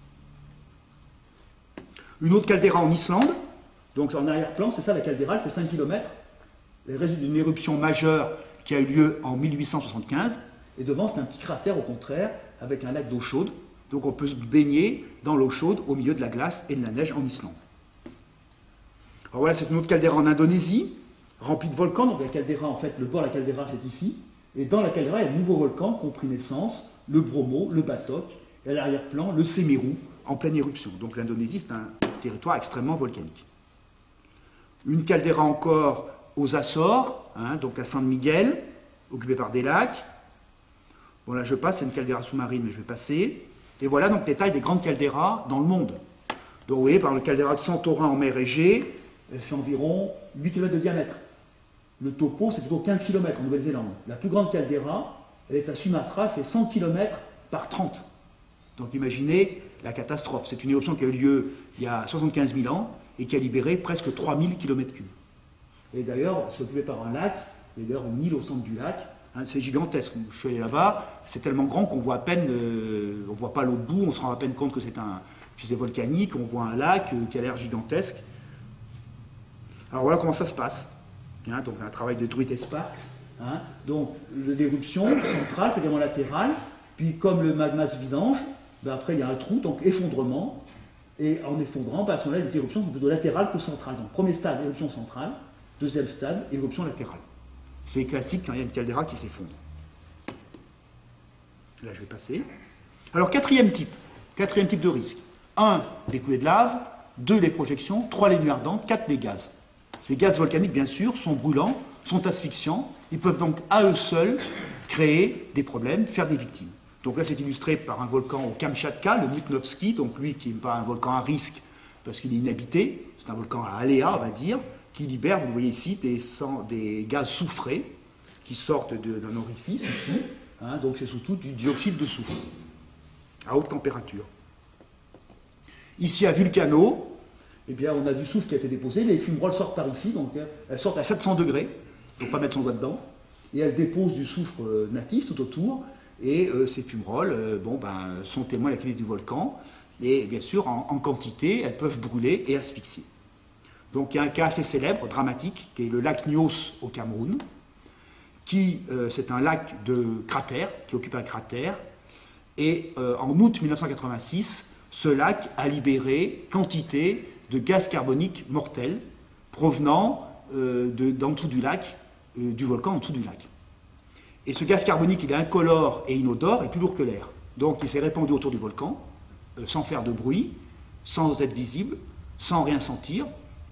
S1: Une autre caldeira en Islande, donc en arrière-plan, c'est ça la caldeira, elle fait cinq kilomètres. Elle résulte d'une éruption majeure qui a eu lieu en mille huit cent soixante-quinze. Et devant, c'est un petit cratère au contraire, avec un lac d'eau chaude. Donc on peut se baigner dans l'eau chaude au milieu de la glace et de la neige en Islande. Alors voilà, c'est une autre caldeira en Indonésie, remplie de volcans. Donc la caldeira, en fait, le bord de la caldeira, c'est ici. Et dans la caldeira, il y a de nouveaux volcans qui ont pris naissance, le Bromo, le Batok, et à l'arrière-plan, le Semeru, en pleine éruption. Donc l'Indonésie, c'est un territoire extrêmement volcanique. Une caldeira encore aux Açores, hein, donc à San Miguel, occupée par des lacs. Bon, là je passe, c'est une caldeira sous-marine, mais je vais passer. Et voilà donc les tailles des grandes calderas dans le monde. Donc vous voyez, par exemple, le caldeira de Santorin en mer Égée, elle fait environ huit kilomètres de diamètre. Le topo, c'est plutôt quinze kilomètres en Nouvelle-Zélande. La plus grande caldeira, elle est à Sumatra, elle fait cent kilomètres par trente. Donc imaginez la catastrophe. C'est une éruption qui a eu lieu il y a soixante-quinze mille ans et qui a libéré presque trois mille kilomètres cubes. Et d'ailleurs, c'est occupé par un lac, et d'ailleurs une île au centre du lac. Hein, c'est gigantesque. Je suis allé là-bas, c'est tellement grand qu'on voit à peine, euh, on voit pas l'autre bout, on se rend à peine compte que c'est un, que c'est volcanique, on voit un lac euh, qui a l'air gigantesque. Alors voilà comment ça se passe. Hein, donc un travail de Druid et Sparks. Hein, donc l'éruption centrale, puis également latérale, puis comme le magma se vidange, ben après il y a un trou, donc effondrement, et en effondrant, ben, à ce moment-là, les éruptions sont plutôt latérales que centrales. Donc premier stade, éruption centrale, deuxième stade, éruption latérale. C'est classique quand il y a une caldeira qui s'effondre. Là, je vais passer. Alors, quatrième type. Quatrième type de risque. un, les coulées de lave. deux, les projections. trois, les nuées ardentes. quatre, les gaz. Les gaz volcaniques, bien sûr, sont brûlants, sont asphyxiants. Ils peuvent donc, à eux seuls, créer des problèmes, faire des victimes. Donc là, c'est illustré par un volcan au Kamchatka, le Mutnovski, donc lui qui n'est pas un volcan à risque parce qu'il est inhabité. C'est un volcan à aléa, on va dire, qui libère, vous le voyez ici, des, sang, des gaz soufrés qui sortent d'un orifice ici. Hein, donc c'est surtout du dioxyde de soufre à haute température. Ici à Vulcano, eh bien, on a du soufre qui a été déposé, les fumerolles sortent par ici, donc elles sortent à sept cents degrés, donc pas mettre son doigt dedans, et elles déposent du soufre natif tout autour, et euh, ces fumerolles euh, bon, ben, sont témoins de l'activité du volcan, et bien sûr en, en quantité, elles peuvent brûler et asphyxier. Donc il y a un cas assez célèbre, dramatique, qui est le lac Nyos au Cameroun, qui euh, c'est un lac de cratère, qui occupe un cratère, et euh, en août mille neuf cent quatre-vingt-six, ce lac a libéré quantité de gaz carbonique mortel provenant euh, d'en dessous du lac, euh, du volcan en dessous du lac. Et ce gaz carbonique, il est incolore et inodore et plus lourd que l'air. Donc il s'est répandu autour du volcan, euh, sans faire de bruit, sans être visible, sans rien sentir,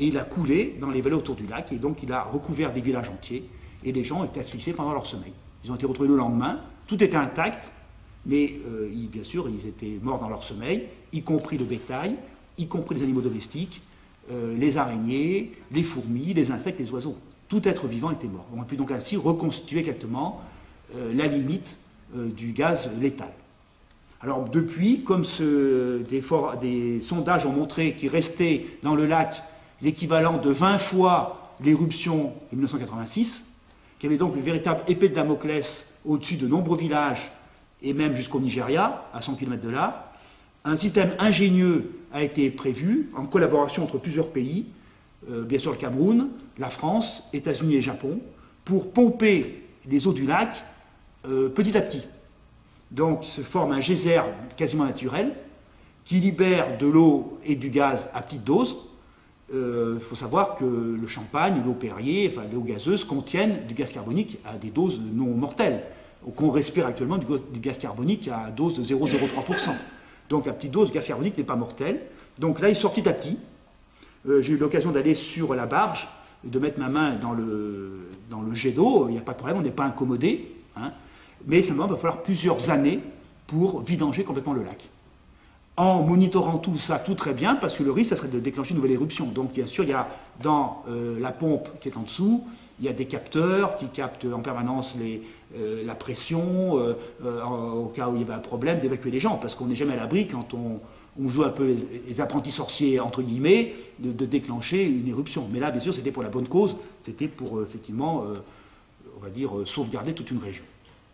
S1: et il a coulé dans les vallées autour du lac, et donc il a recouvert des villages entiers, et les gens étaient asphyxiés pendant leur sommeil. Ils ont été retrouvés le lendemain, tout était intact, mais euh, ils, bien sûr, ils étaient morts dans leur sommeil, y compris le bétail, y compris les animaux domestiques, euh, les araignées, les fourmis, les insectes, les oiseaux. Tout être vivant était mort. On a pu donc ainsi reconstituer exactement euh, la limite euh, du gaz létal. Alors depuis, comme ce, des, for, des sondages ont montré qu'il restait dans le lac l'équivalent de vingt fois l'éruption de mille neuf cent quatre-vingt-six, qu'il y avait donc une véritable épée de Damoclès au-dessus de nombreux villages, et même jusqu'au Nigeria, à cent kilomètres de là, un système ingénieux a été prévu, en collaboration entre plusieurs pays, euh, bien sûr le Cameroun, la France, États-Unis et Japon, pour pomper les eaux du lac euh, petit à petit. Donc se forme un geyser quasiment naturel qui libère de l'eau et du gaz à petite dose. Il euh, faut savoir que le champagne, l'eau Perrier, enfin l'eau gazeuse contiennent du gaz carbonique à des doses non mortelles. Qu'on respire actuellement du, du gaz carbonique à dose de zéro virgule zéro trois pour cent. Donc la petite dose de gaz carbonique n'est pas mortelle. Donc là, il sort petit à petit. Euh, J'ai eu l'occasion d'aller sur la barge, de mettre ma main dans le, dans le jet d'eau. Il n'y a pas de problème, on n'est pas incommodé. Hein. Mais simplement, il va falloir plusieurs années pour vidanger complètement le lac. En monitorant tout ça, tout très bien, parce que le risque, ça serait de déclencher une nouvelle éruption. Donc, bien sûr, il y a dans euh, la pompe qui est en dessous, il y a des capteurs qui captent en permanence les, euh, la pression, euh, euh, au cas où il y avait un problème, d'évacuer les gens, parce qu'on n'est jamais à l'abri, quand on, on joue un peu les, les apprentis sorciers, entre guillemets, de, de déclencher une éruption. Mais là, bien sûr, c'était pour la bonne cause, c'était pour, euh, effectivement, euh, on va dire, euh, sauvegarder toute une région.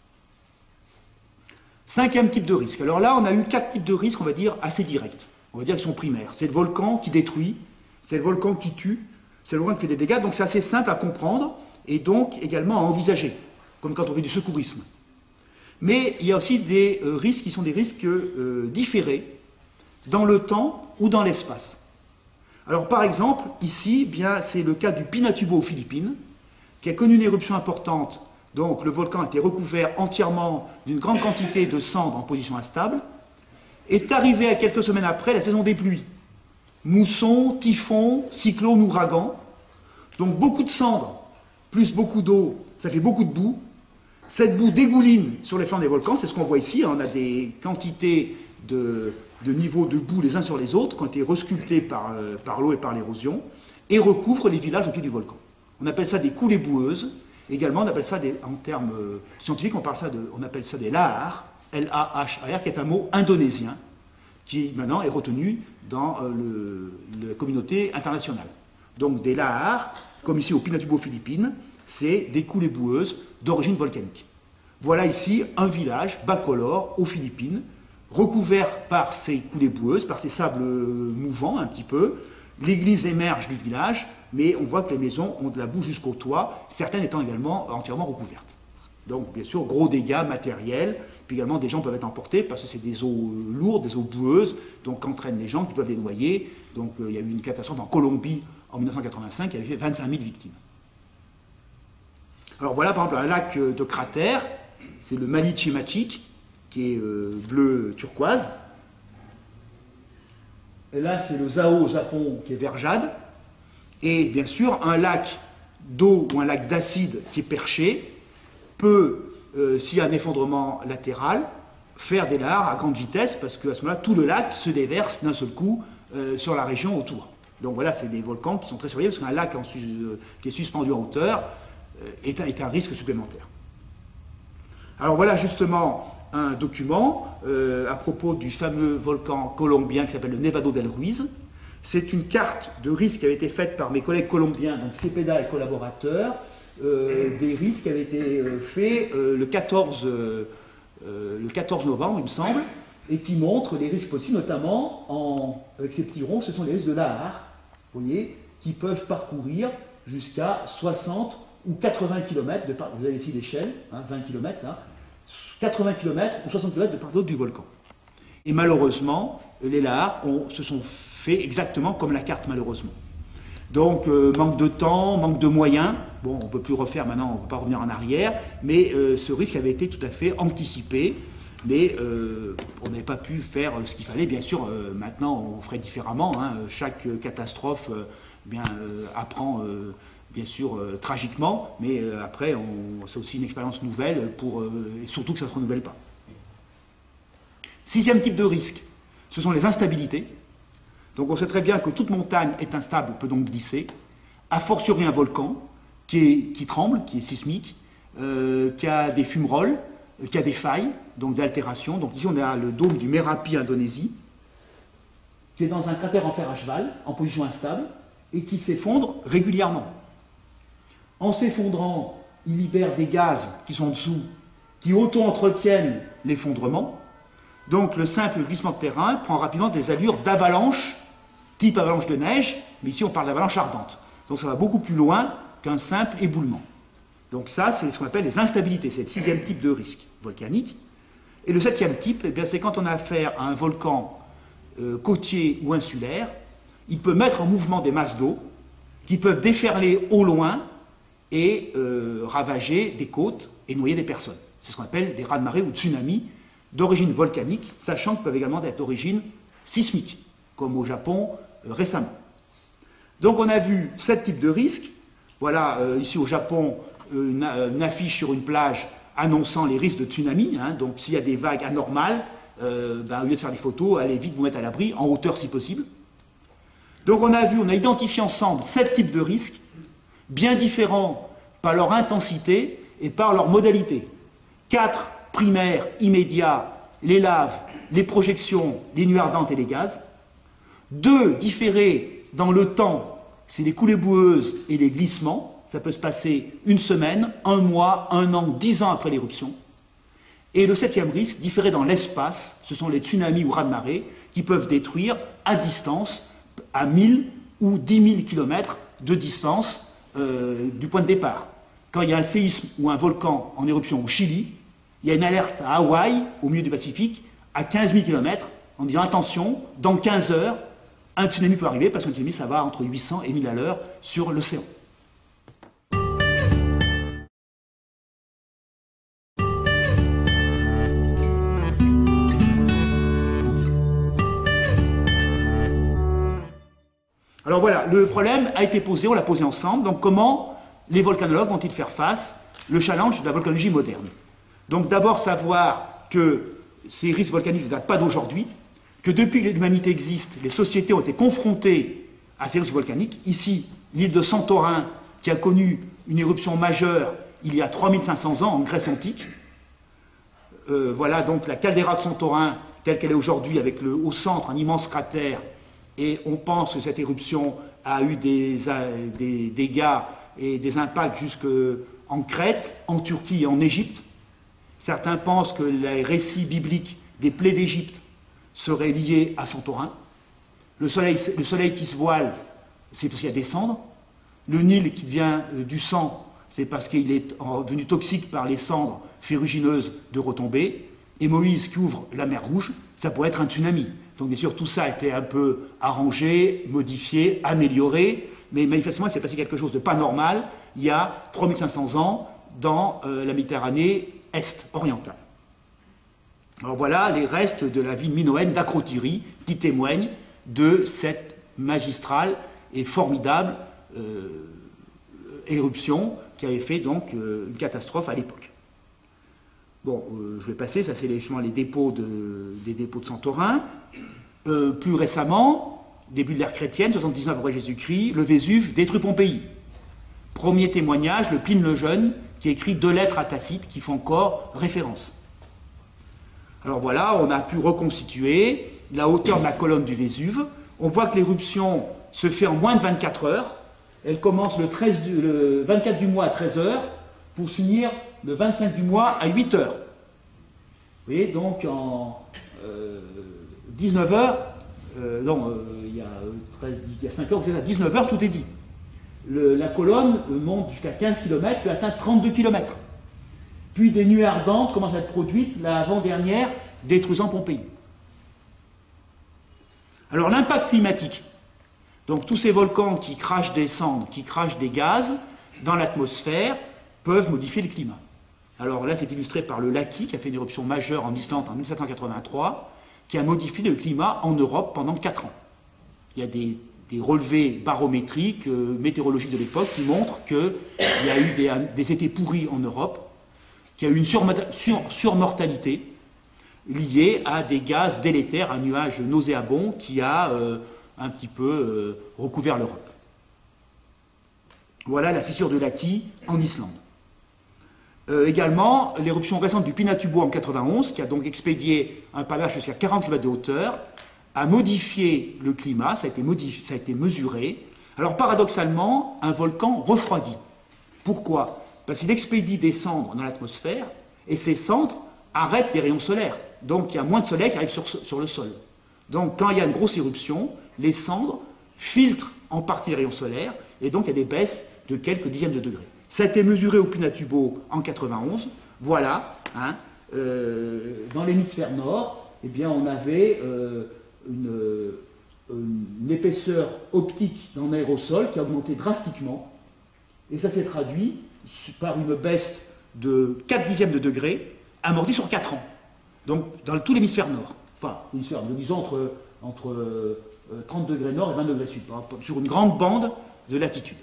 S1: Cinquième type de risque. Alors là, on a eu quatre types de risques, on va dire, assez directs. On va dire qu'ils sont primaires. C'est le volcan qui détruit, c'est le volcan qui tue, c'est le volcan qui fait des dégâts, donc c'est assez simple à comprendre et donc également à envisager, comme quand on fait du secourisme. Mais il y a aussi des euh, risques qui sont des risques euh, différés dans le temps ou dans l'espace. Alors par exemple, ici, bien, c'est le cas du Pinatubo aux Philippines, qui a connu une éruption importante. Donc le volcan a été recouvert entièrement d'une grande quantité de cendres en position instable, est arrivé à quelques semaines après la saison des pluies. Mousson, typhon, cyclone, ouragan. Donc beaucoup de cendres, plus beaucoup d'eau, ça fait beaucoup de boue. Cette boue dégouline sur les flancs des volcans, c'est ce qu'on voit ici. On a des quantités de, de niveaux de boue les uns sur les autres qui ont été resculptés par, euh, par l'eau et par l'érosion et recouvrent les villages au pied du volcan. On appelle ça des coulées boueuses. Également, on appelle ça, des, en termes euh, scientifiques, on, parle ça de, on appelle ça des lahars, L A H A R, qui est un mot indonésien, qui maintenant est retenu dans euh, le, la communauté internationale. Donc des lahars, comme ici au Pinatubo aux Philippines, c'est des coulées boueuses d'origine volcanique. Voilà ici un village bacolore aux Philippines, recouvert par ces coulées boueuses, par ces sables mouvants un petit peu. L'église émerge du village, mais on voit que les maisons ont de la boue jusqu'au toit, certaines étant également entièrement recouvertes. Donc, bien sûr, gros dégâts matériels, puis également des gens peuvent être emportés parce que c'est des eaux lourdes, des eaux boueuses, donc entraînent les gens qui peuvent les noyer. Donc, euh, il y a eu une catastrophe en Colombie en mille neuf cent quatre-vingt-cinq qui avait fait vingt-cinq mille victimes. Alors voilà, par exemple, un lac de cratère, c'est le Malichimachik, qui est euh, bleu turquoise. Et là, c'est le Zao au Japon, qui est vert jade. Et bien sûr, un lac d'eau ou un lac d'acide qui est perché peut, euh, s'il y a un effondrement latéral, faire des lahars à grande vitesse, parce qu'à ce moment-là, tout le lac se déverse d'un seul coup euh, sur la région autour. Donc voilà, c'est des volcans qui sont très surveillés, parce qu'un lac en sus, euh, qui est suspendu en hauteur euh, est, un, est un risque supplémentaire. Alors voilà justement un document euh, à propos du fameux volcan colombien qui s'appelle le Nevado del Ruiz. C'est une carte de risque qui avait été faite par mes collègues colombiens, donc Cepeda et collaborateurs, euh, des risques qui avaient été euh, faits euh, le, quatorze, euh, le quatorze novembre, il me semble, et qui montrent les risques possibles, notamment en, avec ces petits ronds, ce sont les risques de lahars, vous voyez, qui peuvent parcourir jusqu'à soixante ou quatre-vingts kilomètres, de part, vous avez ici l'échelle, hein, vingt kilomètres, là, quatre-vingts kilomètres ou soixante kilomètres de part d'autre du volcan. Et malheureusement, les lahars ont, se sont fait exactement comme la carte, malheureusement. Donc, euh, manque de temps, manque de moyens. Bon, on ne peut plus refaire maintenant, on ne peut pas revenir en arrière, mais euh, ce risque avait été tout à fait anticipé, mais euh, on n'avait pas pu faire ce qu'il fallait. Bien sûr, euh, maintenant, on ferait différemment. Hein. Chaque catastrophe euh, eh bien, euh, apprend euh, bien sûr euh, tragiquement, mais euh, après c'est aussi une expérience nouvelle, pour, euh, et surtout que ça ne se renouvelle pas. Sixième type de risque, ce sont les instabilités. Donc on sait très bien que toute montagne est instable, peut donc glisser, a fortiori un volcan qui, est, qui tremble, qui est sismique, euh, qui a des fumerolles, euh, qui a des failles, donc d'altération. Donc ici on a le dôme du Merapi, Indonésie, qui est dans un cratère en fer à cheval, en position instable, et qui s'effondre régulièrement. En s'effondrant, il libère des gaz qui sont en dessous, qui auto-entretiennent l'effondrement. Donc le simple glissement de terrain prend rapidement des allures d'avalanche, type avalanche de neige, mais ici on parle d'avalanche ardente. Donc ça va beaucoup plus loin qu'un simple éboulement. Donc ça, c'est ce qu'on appelle les instabilités, c'est le sixième type de risque volcanique. Et le septième type, eh bien, c'est quand on a affaire à un volcan euh, côtier ou insulaire, il peut mettre en mouvement des masses d'eau qui peuvent déferler au loin et euh, ravager des côtes et noyer des personnes. C'est ce qu'on appelle des raz-de-marée ou tsunamis d'origine volcanique, sachant qu'ils peuvent également être d'origine sismique, comme au Japon euh, récemment. Donc on a vu sept types de risques. Voilà, euh, ici au Japon, euh, une, une affiche sur une plage annonçant les risques de tsunami. Hein, donc s'il y a des vagues anormales, euh, ben, au lieu de faire des photos, allez vite vous mettre à l'abri, en hauteur si possible. Donc on a vu, on a identifié ensemble sept types de risques, bien différents par leur intensité et par leur modalité. Quatre primaires, immédiats, les laves, les projections, les nuées ardentes et les gaz. Deux différés dans le temps, c'est les coulées boueuses et les glissements. Ça peut se passer une semaine, un mois, un an, dix ans après l'éruption. Et le septième risque, différé dans l'espace, ce sont les tsunamis ou raz-de-marée qui peuvent détruire à distance, à mille ou dix mille kilomètres de distance euh, du point de départ. Quand il y a un séisme ou un volcan en éruption au Chili, il y a une alerte à Hawaï, au milieu du Pacifique, à quinze mille kilomètres, en disant attention, dans quinze heures, un tsunami peut arriver, parce qu'un tsunami, ça va entre huit cents et mille à l'heure sur l'océan. Alors voilà, le problème a été posé, on l'a posé ensemble. Donc comment les volcanologues vont-ils faire face le challenge de la volcanologie moderne? Donc d'abord savoir que ces risques volcaniques ne datent pas d'aujourd'hui, que depuis que l'humanité existe, les sociétés ont été confrontées à ces risques volcaniques. Ici, l'île de Santorin, qui a connu une éruption majeure il y a trois mille cinq cents ans en Grèce antique. Euh, voilà donc la caldeira de Santorin telle qu'elle est aujourd'hui, avec le, au centre un immense cratère. Et on pense que cette éruption a eu des, des dégâts et des impacts jusqu'en Crète, en Turquie et en Égypte. Certains pensent que les récits bibliques des plaies d'Égypte seraient liés à Santorin. Le soleil, le soleil qui se voile, c'est parce qu'il y a des cendres. Le Nil qui devient du sang, c'est parce qu'il est devenu toxique par les cendres ferrugineuses de retombées. Et Moïse qui ouvre la mer Rouge, ça pourrait être un tsunami. Donc bien sûr, tout ça a été un peu arrangé, modifié, amélioré, mais manifestement, il s'est passé quelque chose de pas normal il y a trois mille cinq cents ans dans euh, la Méditerranée est-orientale. Alors voilà les restes de la ville minoenne d'Akrotiri qui témoignent de cette magistrale et formidable euh, éruption qui avait fait donc euh, une catastrophe à l'époque. Bon, euh, je vais passer, ça c'est justement les dépôts de, des dépôts de Santorin. Euh, plus récemment, début de l'ère chrétienne, soixante-dix-neuf après Jésus-Christ, le Vésuve détruit Pompéi. Premier témoignage, le Pline le Jeune, qui écrit deux lettres à Tacite qui font encore référence. Alors voilà, on a pu reconstituer la hauteur de la colonne du Vésuve. On voit que l'éruption se fait en moins de vingt-quatre heures. Elle commence le, treize du, le vingt-quatre du mois à treize heures pour finir le vingt-cinq du mois à huit heures. Vous voyez, donc en euh, dix-neuf heures, euh, non, euh, il, y a treize, il y a cinq heures, c'est à dix-neuf heures, tout est dit. Le, la colonne monte jusqu'à quinze kilomètres, puis atteint trente-deux kilomètres. Puis des nuées ardentes commencent à être produites l'avant-dernière, détruisant Pompéi. Alors l'impact climatique, donc tous ces volcans qui crachent des cendres, qui crachent des gaz dans l'atmosphère, peuvent modifier le climat. Alors là, c'est illustré par le Laki, qui a fait une éruption majeure en Islande en mille sept cent quatre-vingt-trois, qui a modifié le climat en Europe pendant quatre ans. Il y a des des relevés barométriques, euh, météorologiques de l'époque qui montrent qu'il y a eu des, des étés pourris en Europe, qu'il y a eu une sur, surmortalité liée à des gaz délétères, un nuage nauséabond qui a euh, un petit peu euh, recouvert l'Europe. Voilà la fissure de Laki en Islande. Euh, également, l'éruption récente du Pinatubo en quatre-vingt-onze, qui a donc expédié un panache jusqu'à quarante kilomètres de hauteur, a modifié le climat, ça a été, modifié, ça a été mesuré. Alors paradoxalement, un volcan refroidit. Pourquoi? Parce qu'il expédie des cendres dans l'atmosphère, et ces cendres arrêtent des rayons solaires. Donc il y a moins de soleil qui arrive sur, sur le sol. Donc quand il y a une grosse éruption, les cendres filtrent en partie les rayons solaires, et donc il y a des baisses de quelques dixièmes de degrés. Ça a été mesuré au Pinatubo en quatre-vingt-onze. Voilà, hein, euh, dans l'hémisphère nord, eh bien, on avait euh, une, une épaisseur optique dans l'aérosol qui a augmenté drastiquement. Et ça s'est traduit par une baisse de quatre dixièmes de degré amortie sur quatre ans. Donc, dans tout l'hémisphère nord. Enfin, l'hémisphère, disons entre, entre euh, trente degrés nord et vingt degrés sud, sur une grande bande de latitude.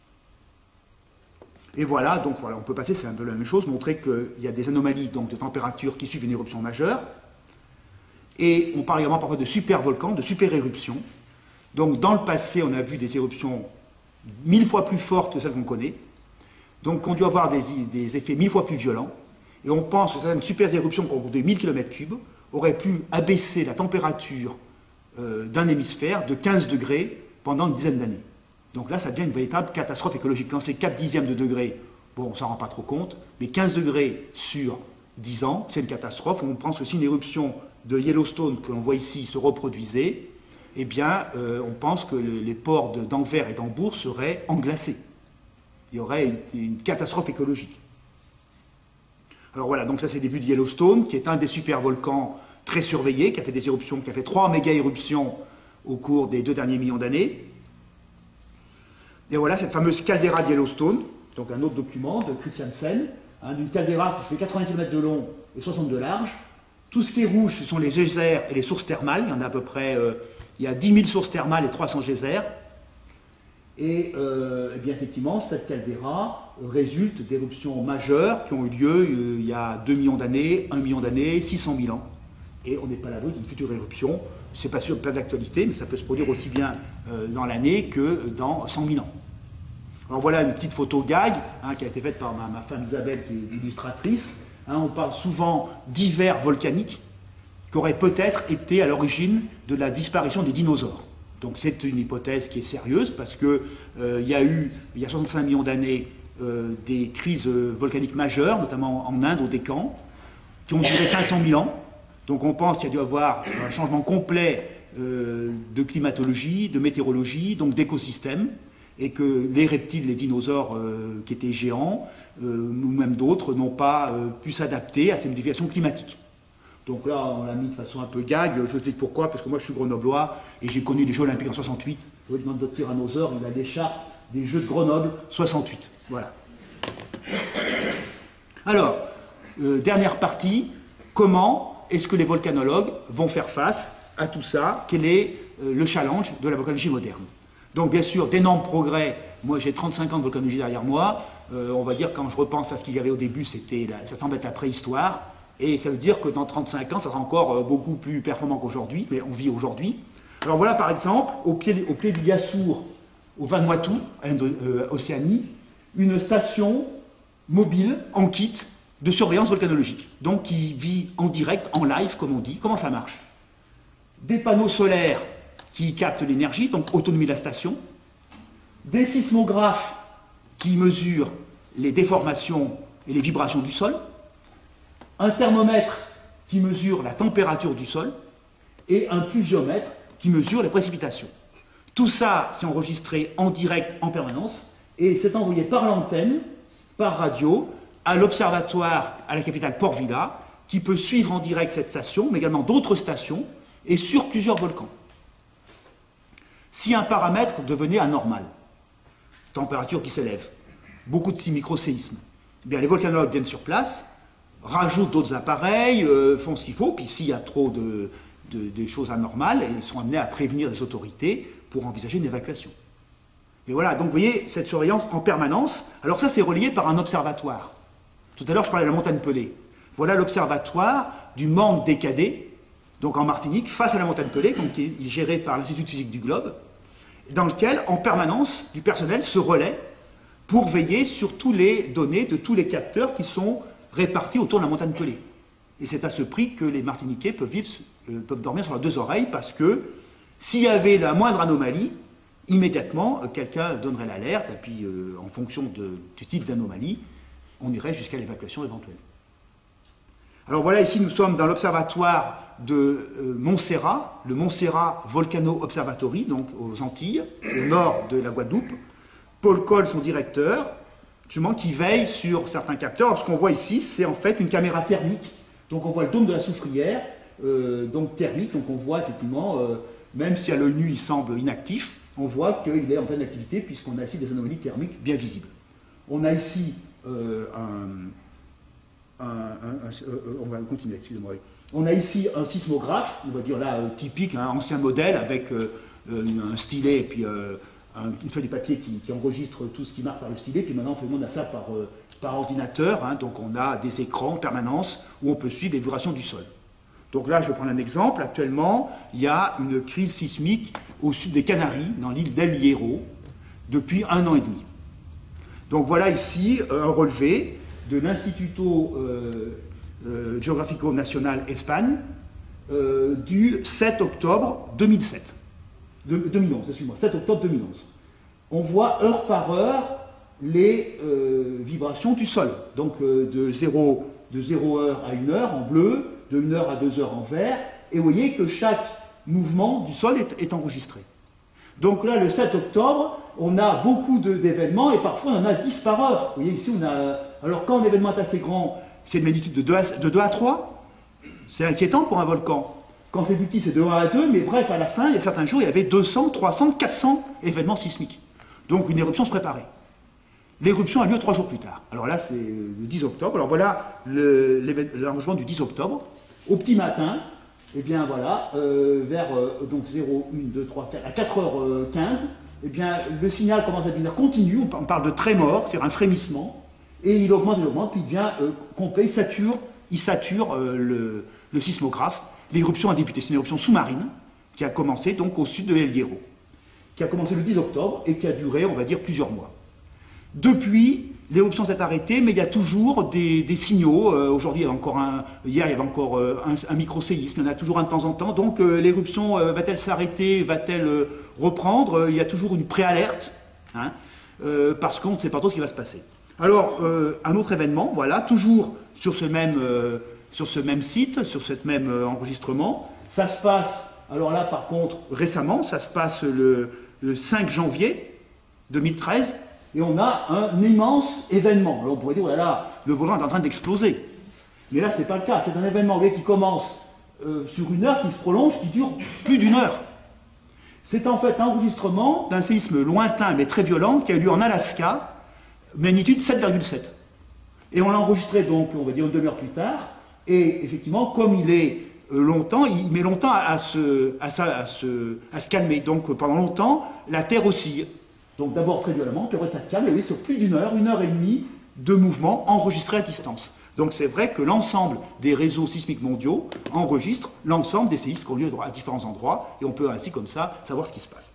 S1: Et voilà, donc voilà, on peut passer, c'est un peu la même chose, montrer qu'il y a des anomalies donc, de température qui suivent une éruption majeure. Et on parle également parfois de super-volcans, de super-éruptions. Donc dans le passé, on a vu des éruptions mille fois plus fortes que celles qu'on connaît. Donc on doit avoir des, des effets mille fois plus violents. Et on pense que certaines super-éruptions qui ont coûté mille kilomètres cubes auraient pu abaisser la température euh, d'un hémisphère de quinze degrés pendant une dizaine d'années. Donc là, ça devient une véritable catastrophe écologique. Quand c'est quatre dixièmes de degré, bon, on ne s'en rend pas trop compte, mais quinze degrés sur dix ans, c'est une catastrophe. On pense que si une éruption de Yellowstone que l'on voit ici se reproduisait, eh bien, euh, on pense que le, les ports d'Anvers et d'Hambourg seraient englacés. Il y aurait une, une catastrophe écologique. Alors voilà, donc ça c'est des vues de Yellowstone, qui est un des super-volcans très surveillés, qui a fait des éruptions, qui a fait trois méga-éruptions au cours des deux derniers millions d'années. Et voilà cette fameuse caldeira de Yellowstone, donc un autre document de Christiansen, hein, une caldeira qui fait quatre-vingts kilomètres de long et soixante de large. Tout ce qui est rouge, ce sont les geysers et les sources thermales. Il y en a à peu près, euh, il y a dix mille sources thermales et trois cents geysers. Et, euh, et bien effectivement, cette caldeira résulte d'éruptions majeures qui ont eu lieu euh, il y a deux millions d'années, un million d'années, six cent mille ans. Et on n'est pas à l'abri d'une future éruption. C'est pas sûr, pas d'actualité, mais ça peut se produire aussi bien euh, dans l'année que dans cent mille ans. Alors voilà une petite photo gag hein, qui a été faite par ma, ma femme Isabelle, qui est illustratrice. Hein, on parle souvent d'hivers volcaniques qui auraient peut-être été à l'origine de la disparition des dinosaures. Donc c'est une hypothèse qui est sérieuse parce qu'il euh, y a eu, il y a soixante-cinq millions d'années, euh, des crises volcaniques majeures, notamment en Inde, au Décan, qui ont duré cinq cent mille ans. Donc on pense qu'il y a dû avoir un changement complet euh, de climatologie, de météorologie, donc d'écosystèmes, et que les reptiles, les dinosaures euh, qui étaient géants, euh, ou même d'autres, n'ont pas euh, pu s'adapter à ces modifications climatiques. Donc là, on l'a mis de façon un peu gag. Je vous explique pourquoi, parce que moi je suis grenoblois, et j'ai connu les Jeux Olympiques en soixante-huit. Je vous demande d'autres tyrannosaures, il a l'écharpe des Jeux de Grenoble soixante-huit. Voilà. Alors, euh, dernière partie, comment est-ce que les volcanologues vont faire face à tout ça? Quel est euh, le challenge de la volcanologie moderne? Donc bien sûr, d'énormes progrès. Moi j'ai trente-cinq ans de volcanologie derrière moi. Euh, on va dire quand je repense à ce qu'il y avait au début, c'était la, ça semble être la préhistoire. Et ça veut dire que dans trente-cinq ans, ça sera encore euh, beaucoup plus performant qu'aujourd'hui, mais on vit aujourd'hui. Alors voilà par exemple, au pied, au pied du Yassour, au Vanuatu, en euh, Océanie, une station mobile en kit de surveillance volcanologique, donc qui vit en direct, en live, comme on dit. Comment ça marche? Des panneaux solaires qui captent l'énergie, donc autonomie de la station, des sismographes qui mesurent les déformations et les vibrations du sol, un thermomètre qui mesure la température du sol, et un pluviomètre qui mesure les précipitations. Tout ça, c'est enregistré en direct, en permanence, et c'est envoyé par l'antenne, par radio, à l'observatoire à la capitale Port Vila, qui peut suivre en direct cette station, mais également d'autres stations, et sur plusieurs volcans. Si un paramètre devenait anormal, température qui s'élève, beaucoup de microséismes, eh bien les volcanologues viennent sur place, rajoutent d'autres appareils, euh, font ce qu'il faut, puis s'il y a trop de, de, de choses anormales, ils sont amenés à prévenir les autorités pour envisager une évacuation. Et voilà, donc vous voyez, cette surveillance en permanence. Alors ça, c'est relié par un observatoire. Tout à l'heure, je parlais de la montagne Pelée. Voilà l'observatoire du manque des cadets, donc en Martinique, face à la montagne Pelée, donc qui est géré par l'Institut de physique du globe, dans lequel, en permanence, du personnel se relaie pour veiller sur toutes les données de tous les capteurs qui sont répartis autour de la montagne Pelée. Et c'est à ce prix que les Martiniquais peuvent, vivre, euh, peuvent dormir sur leurs deux oreilles, parce que s'il y avait la moindre anomalie, immédiatement, euh, quelqu'un donnerait l'alerte, et puis euh, en fonction de, du type d'anomalie, on irait jusqu'à l'évacuation éventuelle. Alors voilà, ici nous sommes dans l'observatoire de euh, Montserrat, le Montserrat Volcano Observatory, donc aux Antilles, au nord de la Guadeloupe. Paul Cole, son directeur, justement, qui veille sur certains capteurs. Alors, ce qu'on voit ici, c'est en fait une caméra thermique. Donc on voit le dôme de la soufrière, euh, donc thermique, donc on voit effectivement, euh, même si à l'œil nu il semble inactif, on voit qu'il est en pleine activité puisqu'on a ici des anomalies thermiques bien visibles. On a ici euh, un, un, un, un euh, on va continuer, excusez-moi. On a ici un sismographe, on va dire là euh, typique, un ancien modèle avec euh, un stylet et puis euh, un, une feuille de papier qui, qui enregistre tout ce qui marque par le stylet, puis maintenant on a ça par, euh, par ordinateur, hein, donc on a des écrans en permanence où on peut suivre les vibrations du sol. Donc là je vais prendre un exemple, actuellement il y a une crise sismique au sud des Canaries, dans l'île d'El Hierro, depuis un an et demi. Donc voilà ici euh, un relevé de l'Instituto euh, euh, Geográfico Nacional Espagne euh, du sept octobre deux mille sept. De, deux mille onze, excuse-moi, sept octobre deux mille onze. On voit heure par heure les euh, vibrations du sol. Donc euh, de, zéro, de zéro heure à une heure en bleu, de une heure à deux heures en vert, et vous voyez que chaque mouvement du sol est, est enregistré. Donc là, le sept octobre, on a beaucoup d'événements, et parfois on en a dix par heure. Vous voyez ici, on a... Alors quand l'événement est assez grand, c'est une magnitude de deux à trois, c'est inquiétant pour un volcan. Quand c'est plus petit, c'est de un à deux, mais bref, à la fin, il y a certains jours, il y avait deux cents, trois cents, quatre cents événements sismiques. Donc une éruption se préparait. L'éruption a lieu trois jours plus tard. Alors là, c'est le dix octobre. Alors voilà l'enregistrement du dix octobre. Au petit matin, eh bien voilà, euh, vers euh, donc zéro, un, deux, trois, quatre, à quatre heures quinze, eh bien le signal commence à devenir continu, on parle de trémor, c'est-à-dire un frémissement, et il augmente, il augmente, puis il devient euh, complet, il sature, il sature euh, le, le sismographe. L'éruption a débuté, c'est une éruption sous-marine qui a commencé donc au sud de El Hierro, qui a commencé le dix octobre et qui a duré, on va dire, plusieurs mois. Depuis, l'éruption s'est arrêtée, mais il y a toujours des, des signaux. Euh, Aujourd'hui, il y a encore un, hier, il y avait encore euh, un, un micro-séisme, il y en a toujours un de temps en temps. Donc, euh, l'éruption, euh, va-t-elle s'arrêter, va-t-elle euh, reprendre euh, Il y a toujours une préalerte, hein, euh, parce qu'on ne sait pas trop ce qui va se passer. Alors, euh, un autre événement, voilà, toujours sur ce même, euh, sur ce même site, sur ce même euh, enregistrement. Ça se passe, alors là, par contre, récemment, ça se passe le, le cinq janvier deux mille treize. Et on a un immense événement. Alors on pourrait dire, oh là là, le volcan est en train d'exploser. Mais là, ce n'est pas le cas. C'est un événement qui commence euh, sur une heure, qui se prolonge, qui dure plus d'une heure. C'est en fait l'enregistrement d'un séisme lointain mais très violent qui a eu lieu en Alaska, magnitude sept virgule sept. Et on l'a enregistré donc, on va dire, une demi-heure plus tard. Et effectivement, comme il est euh, longtemps, il met longtemps à, à, se, à, ça, à, se, à se calmer. Donc pendant longtemps, la Terre oscille. Donc d'abord très violemment, puis après ça se calme, et oui, sur plus d'une heure, une heure et demie de mouvement enregistrés à distance. Donc c'est vrai que l'ensemble des réseaux sismiques mondiaux enregistrent l'ensemble des séismes qui ont lieu à différents endroits, et on peut ainsi comme ça savoir ce qui se passe.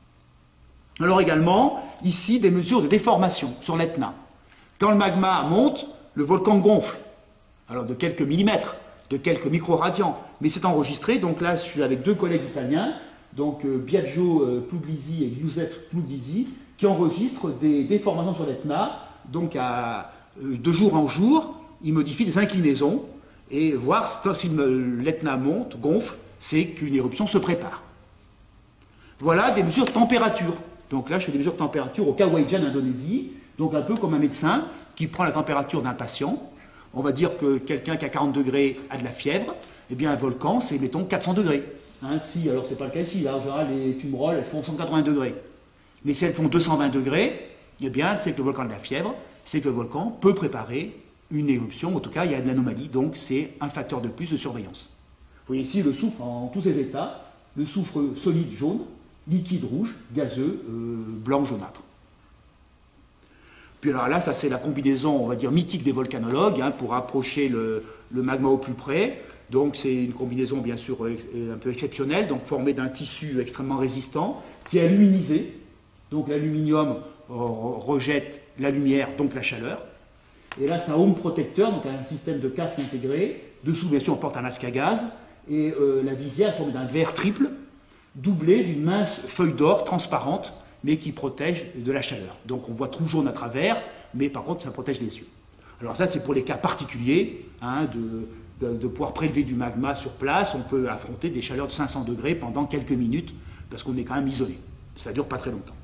S1: Alors également, ici, des mesures de déformation sur l'Etna. Quand le magma monte, le volcan gonfle, alors de quelques millimètres, de quelques microradians, mais c'est enregistré, donc là je suis avec deux collègues italiens, donc euh, Biagio euh, Puglisi et Giuseppe Puglisi, qui enregistrent des déformations sur l'Etna, donc à, euh, de jour en jour, ils modifient des inclinaisons, et voir si l'Etna monte, gonfle, c'est qu'une éruption se prépare. Voilà des mesures de température. Donc là, je fais des mesures de température au Kawajan, Indonésie, donc un peu comme un médecin qui prend la température d'un patient. On va dire que quelqu'un qui a quarante degrés a de la fièvre, eh bien un volcan, c'est, mettons, quatre cents degrés. Hein, si, alors c'est pas le cas ici, là en général les fumerolles elles font cent quatre-vingts degrés. Mais si elles font deux cent vingt degrés, eh bien c'est que le volcan a de la fièvre, c'est que le volcan peut préparer une éruption, en tout cas il y a une anomalie, donc c'est un facteur de plus de surveillance. Vous voyez ici le soufre en tous ses états, le soufre solide jaune, liquide rouge, gazeux, euh, blanc jaunâtre. Puis alors là, ça c'est la combinaison, on va dire, mythique des volcanologues, hein, pour approcher le, le magma au plus près. Donc c'est une combinaison bien sûr un peu exceptionnelle, donc formée d'un tissu extrêmement résistant, qui est aluminisé. Donc l'aluminium rejette la lumière, donc la chaleur. Et là, c'est un home protecteur, donc un système de casse intégré. Dessous, bien sûr, on porte un masque à gaz. Et euh, la visière est formée d'un verre triple, doublé d'une mince feuille d'or transparente, mais qui protège de la chaleur. Donc on voit tout jaune à travers, mais par contre, ça protège les yeux. Alors ça, c'est pour les cas particuliers, hein, de, de, de pouvoir prélever du magma sur place. On peut affronter des chaleurs de cinq cents degrés pendant quelques minutes, parce qu'on est quand même isolé. Ça ne dure pas très longtemps.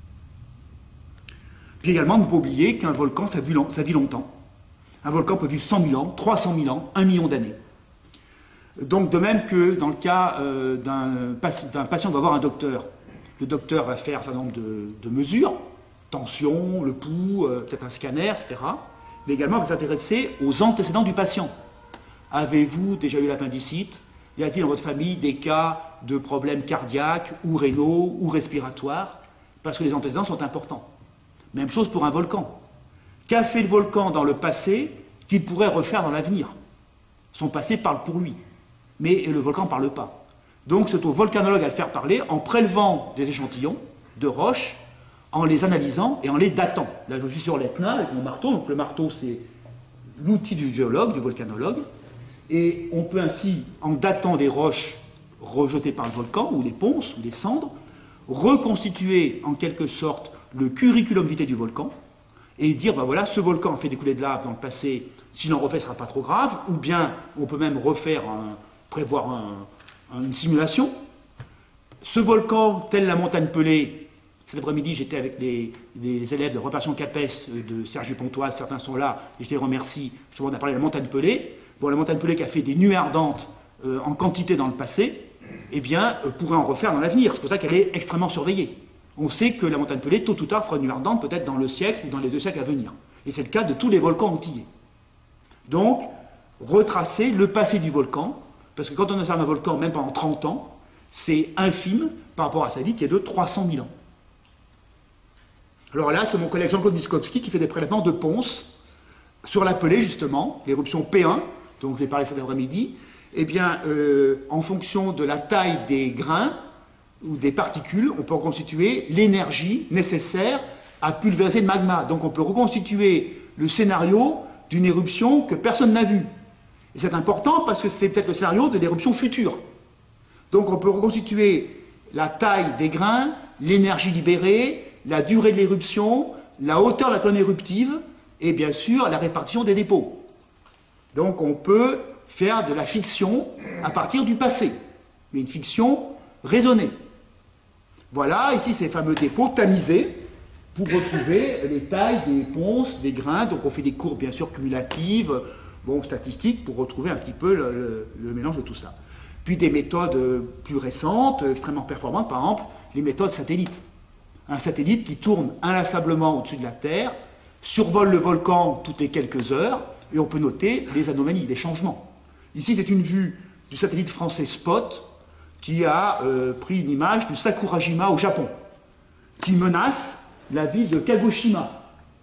S1: Puis également, ne pas oublier qu'un volcan, ça vit, ça vit longtemps. Un volcan peut vivre cent mille ans, trois cent mille ans, un million d'années. Donc, de même que dans le cas euh, d'un patient doit voir un docteur, le docteur va faire un certain nombre de, de mesures, tension, le pouls, euh, peut-être un scanner, et cetera. Mais également, va s'intéresser aux antécédents du patient. Avez-vous déjà eu l'appendicite? Y a-t-il dans votre famille des cas de problèmes cardiaques, ou rénaux, ou respiratoires? Parce que les antécédents sont importants. Même chose pour un volcan. Qu'a fait le volcan dans le passé qu'il pourrait refaire dans l'avenir? Son passé parle pour lui, mais le volcan ne parle pas. Donc c'est au volcanologue à le faire parler en prélevant des échantillons de roches, en les analysant et en les datant. Là je suis sur l'Etna avec mon marteau, donc le marteau c'est l'outil du géologue, du volcanologue, et on peut ainsi, en datant des roches rejetées par le volcan, ou les ponces, ou les cendres, reconstituer en quelque sorte le curriculum vitae du volcan, et dire, ben voilà, ce volcan a fait des coulées de lave dans le passé, s'il en refait, ce ne sera pas trop grave, ou bien on peut même refaire, un, prévoir un, une simulation. Ce volcan, tel la montagne Pelée, cet après-midi, j'étais avec les, les élèves de réparation CAPES de Sergi Pontoise, certains sont là, et je les remercie, je on a parlé de la montagne Pelée. Bon, la montagne Pelée qui a fait des nuées ardentes euh, en quantité dans le passé, eh bien, euh, pourrait en refaire dans l'avenir. C'est pour ça qu'elle est extrêmement surveillée. On sait que la montagne Pelée, tôt ou tard, fera une nuit ardente, peut-être dans le siècle ou dans les deux siècles à venir. Et c'est le cas de tous les volcans antillais. Donc, retracer le passé du volcan, parce que quand on observe un volcan, même pendant trente ans, c'est infime par rapport à sa vie qui est de trois cent mille ans. Alors là, c'est mon collègue Jean-Claude Miskowski qui fait des prélèvements de ponce sur la Pelée, justement, l'éruption P un, dont je vais parler cet après-midi. Eh bien, euh, en fonction de la taille des grains, ou des particules, on peut reconstituer l'énergie nécessaire à pulvériser le magma. Donc on peut reconstituer le scénario d'une éruption que personne n'a vue. Et c'est important parce que c'est peut-être le scénario de l'éruption future. Donc on peut reconstituer la taille des grains, l'énergie libérée, la durée de l'éruption, la hauteur de la colonne éruptive et bien sûr la répartition des dépôts. Donc on peut faire de la fiction à partir du passé, mais une fiction raisonnée. Voilà, ici, ces fameux dépôts tamisés pour retrouver les tailles des ponces, des grains. Donc, on fait des courbes, bien sûr, cumulatives, bon, statistiques, pour retrouver un petit peu le, le, le mélange de tout ça. Puis, des méthodes plus récentes, extrêmement performantes, par exemple, les méthodes satellites. Un satellite qui tourne inlassablement au-dessus de la Terre, survole le volcan toutes les quelques heures, et on peut noter les anomalies, les changements. Ici, c'est une vue du satellite français Spot, qui a euh, pris une image du Sakurajima au Japon, qui menace la ville de Kagoshima.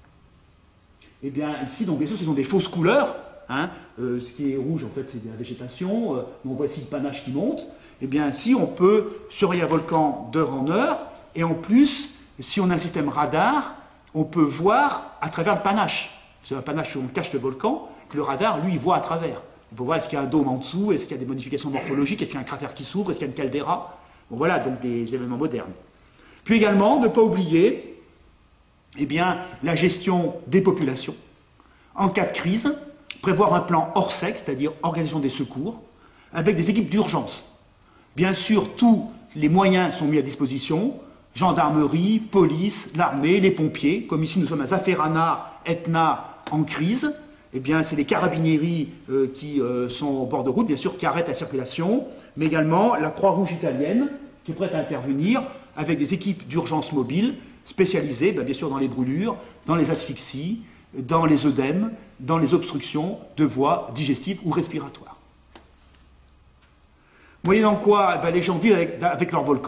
S1: Et bien ici, donc bien sûr, ce sont des fausses couleurs. Hein, euh, ce qui est rouge, en fait, c'est de la végétation. Euh, on voit ici le panache qui monte. Et bien ainsi, on peut surveiller un volcan d'heure en heure. Et en plus, si on a un système radar, on peut voir à travers le panache. C'est un panache où on cache le volcan, que le radar, lui, il voit à travers. On peut voir est-ce qu'il y a un dôme en dessous, est-ce qu'il y a des modifications morphologiques, est-ce qu'il y a un cratère qui s'ouvre, est-ce qu'il y a une caldeira. Bon voilà, donc des événements modernes. Puis également, ne pas oublier eh bien, la gestion des populations. En cas de crise, prévoir un plan orsec, c'est-à-dire organisation des secours, avec des équipes d'urgence. Bien sûr, tous les moyens sont mis à disposition, gendarmerie, police, l'armée, les pompiers, comme ici nous sommes à Zafferana, Etna, en crise. Eh bien, c'est les carabinieri euh, qui euh, sont au bord de route, bien sûr, qui arrêtent la circulation, mais également la Croix-Rouge italienne, qui est prête à intervenir avec des équipes d'urgence mobiles spécialisées, ben, bien sûr, dans les brûlures, dans les asphyxies, dans les œdèmes, dans les obstructions de voies digestives ou respiratoires. Moyennant quoi, ben, les gens vivent avec, avec leur volcan,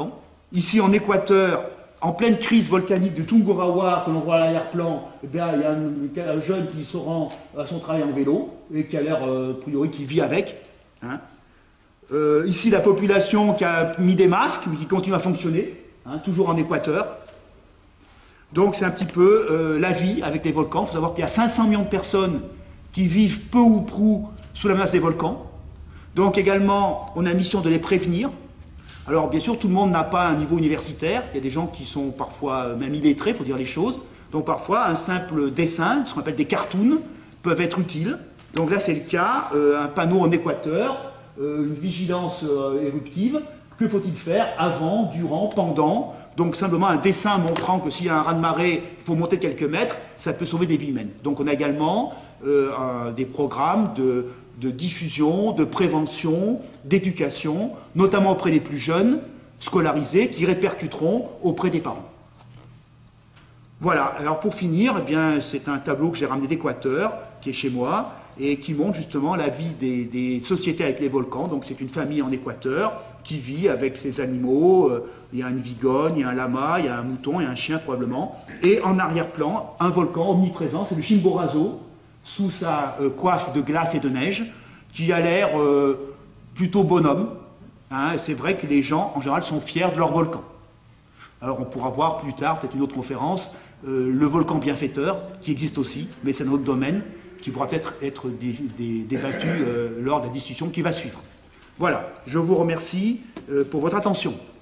S1: Ici en Équateur, en pleine crise volcanique du Tungurahua, que l'on voit à l'arrière-plan, eh bien, il y a un, un jeune qui se rend à son travail en vélo et qui a l'air, euh, a priori, qui vit avec. Hein. Euh, ici, la population qui a mis des masques, mais qui continue à fonctionner, hein, toujours en Équateur. Donc, c'est un petit peu euh, la vie avec les volcans. Il faut savoir qu'il y a cinq cents millions de personnes qui vivent peu ou prou sous la menace des volcans. Donc, également, on a mission de les prévenir. Alors, bien sûr, tout le monde n'a pas un niveau universitaire. Il y a des gens qui sont parfois même illettrés, il faut dire les choses. Donc, parfois, un simple dessin, ce qu'on appelle des cartoons, peuvent être utiles. Donc là, c'est le cas, euh, un panneau en Équateur, euh, une vigilance euh, éruptive. Que faut-il faire avant, durant, pendant? Donc, simplement un dessin montrant que s'il y a un raz-de-marée, il faut monter quelques mètres, ça peut sauver des vies humaines. Donc, on a également euh, un, des programmes de... de diffusion, de prévention, d'éducation, notamment auprès des plus jeunes, scolarisés, qui répercuteront auprès des parents. Voilà, alors pour finir, eh bien, c'est un tableau que j'ai ramené d'Équateur, qui est chez moi, et qui montre justement la vie des, des sociétés avec les volcans. Donc c'est une famille en Équateur qui vit avec ses animaux, euh, il y a une vigogne, il y a un lama, il y a un mouton, il y a un chien probablement, et en arrière-plan, un volcan omniprésent, c'est le Chimborazo, sous sa euh, coiffe de glace et de neige, qui a l'air euh, plutôt bonhomme. Hein, c'est vrai que les gens, en général, sont fiers de leur volcan. Alors on pourra voir plus tard, peut-être une autre conférence, euh, le volcan bienfaiteur, qui existe aussi, mais c'est un autre domaine, qui pourra peut-être être dé, dé, débattu euh, lors de la discussion qui va suivre. Voilà, je vous remercie euh, pour votre attention.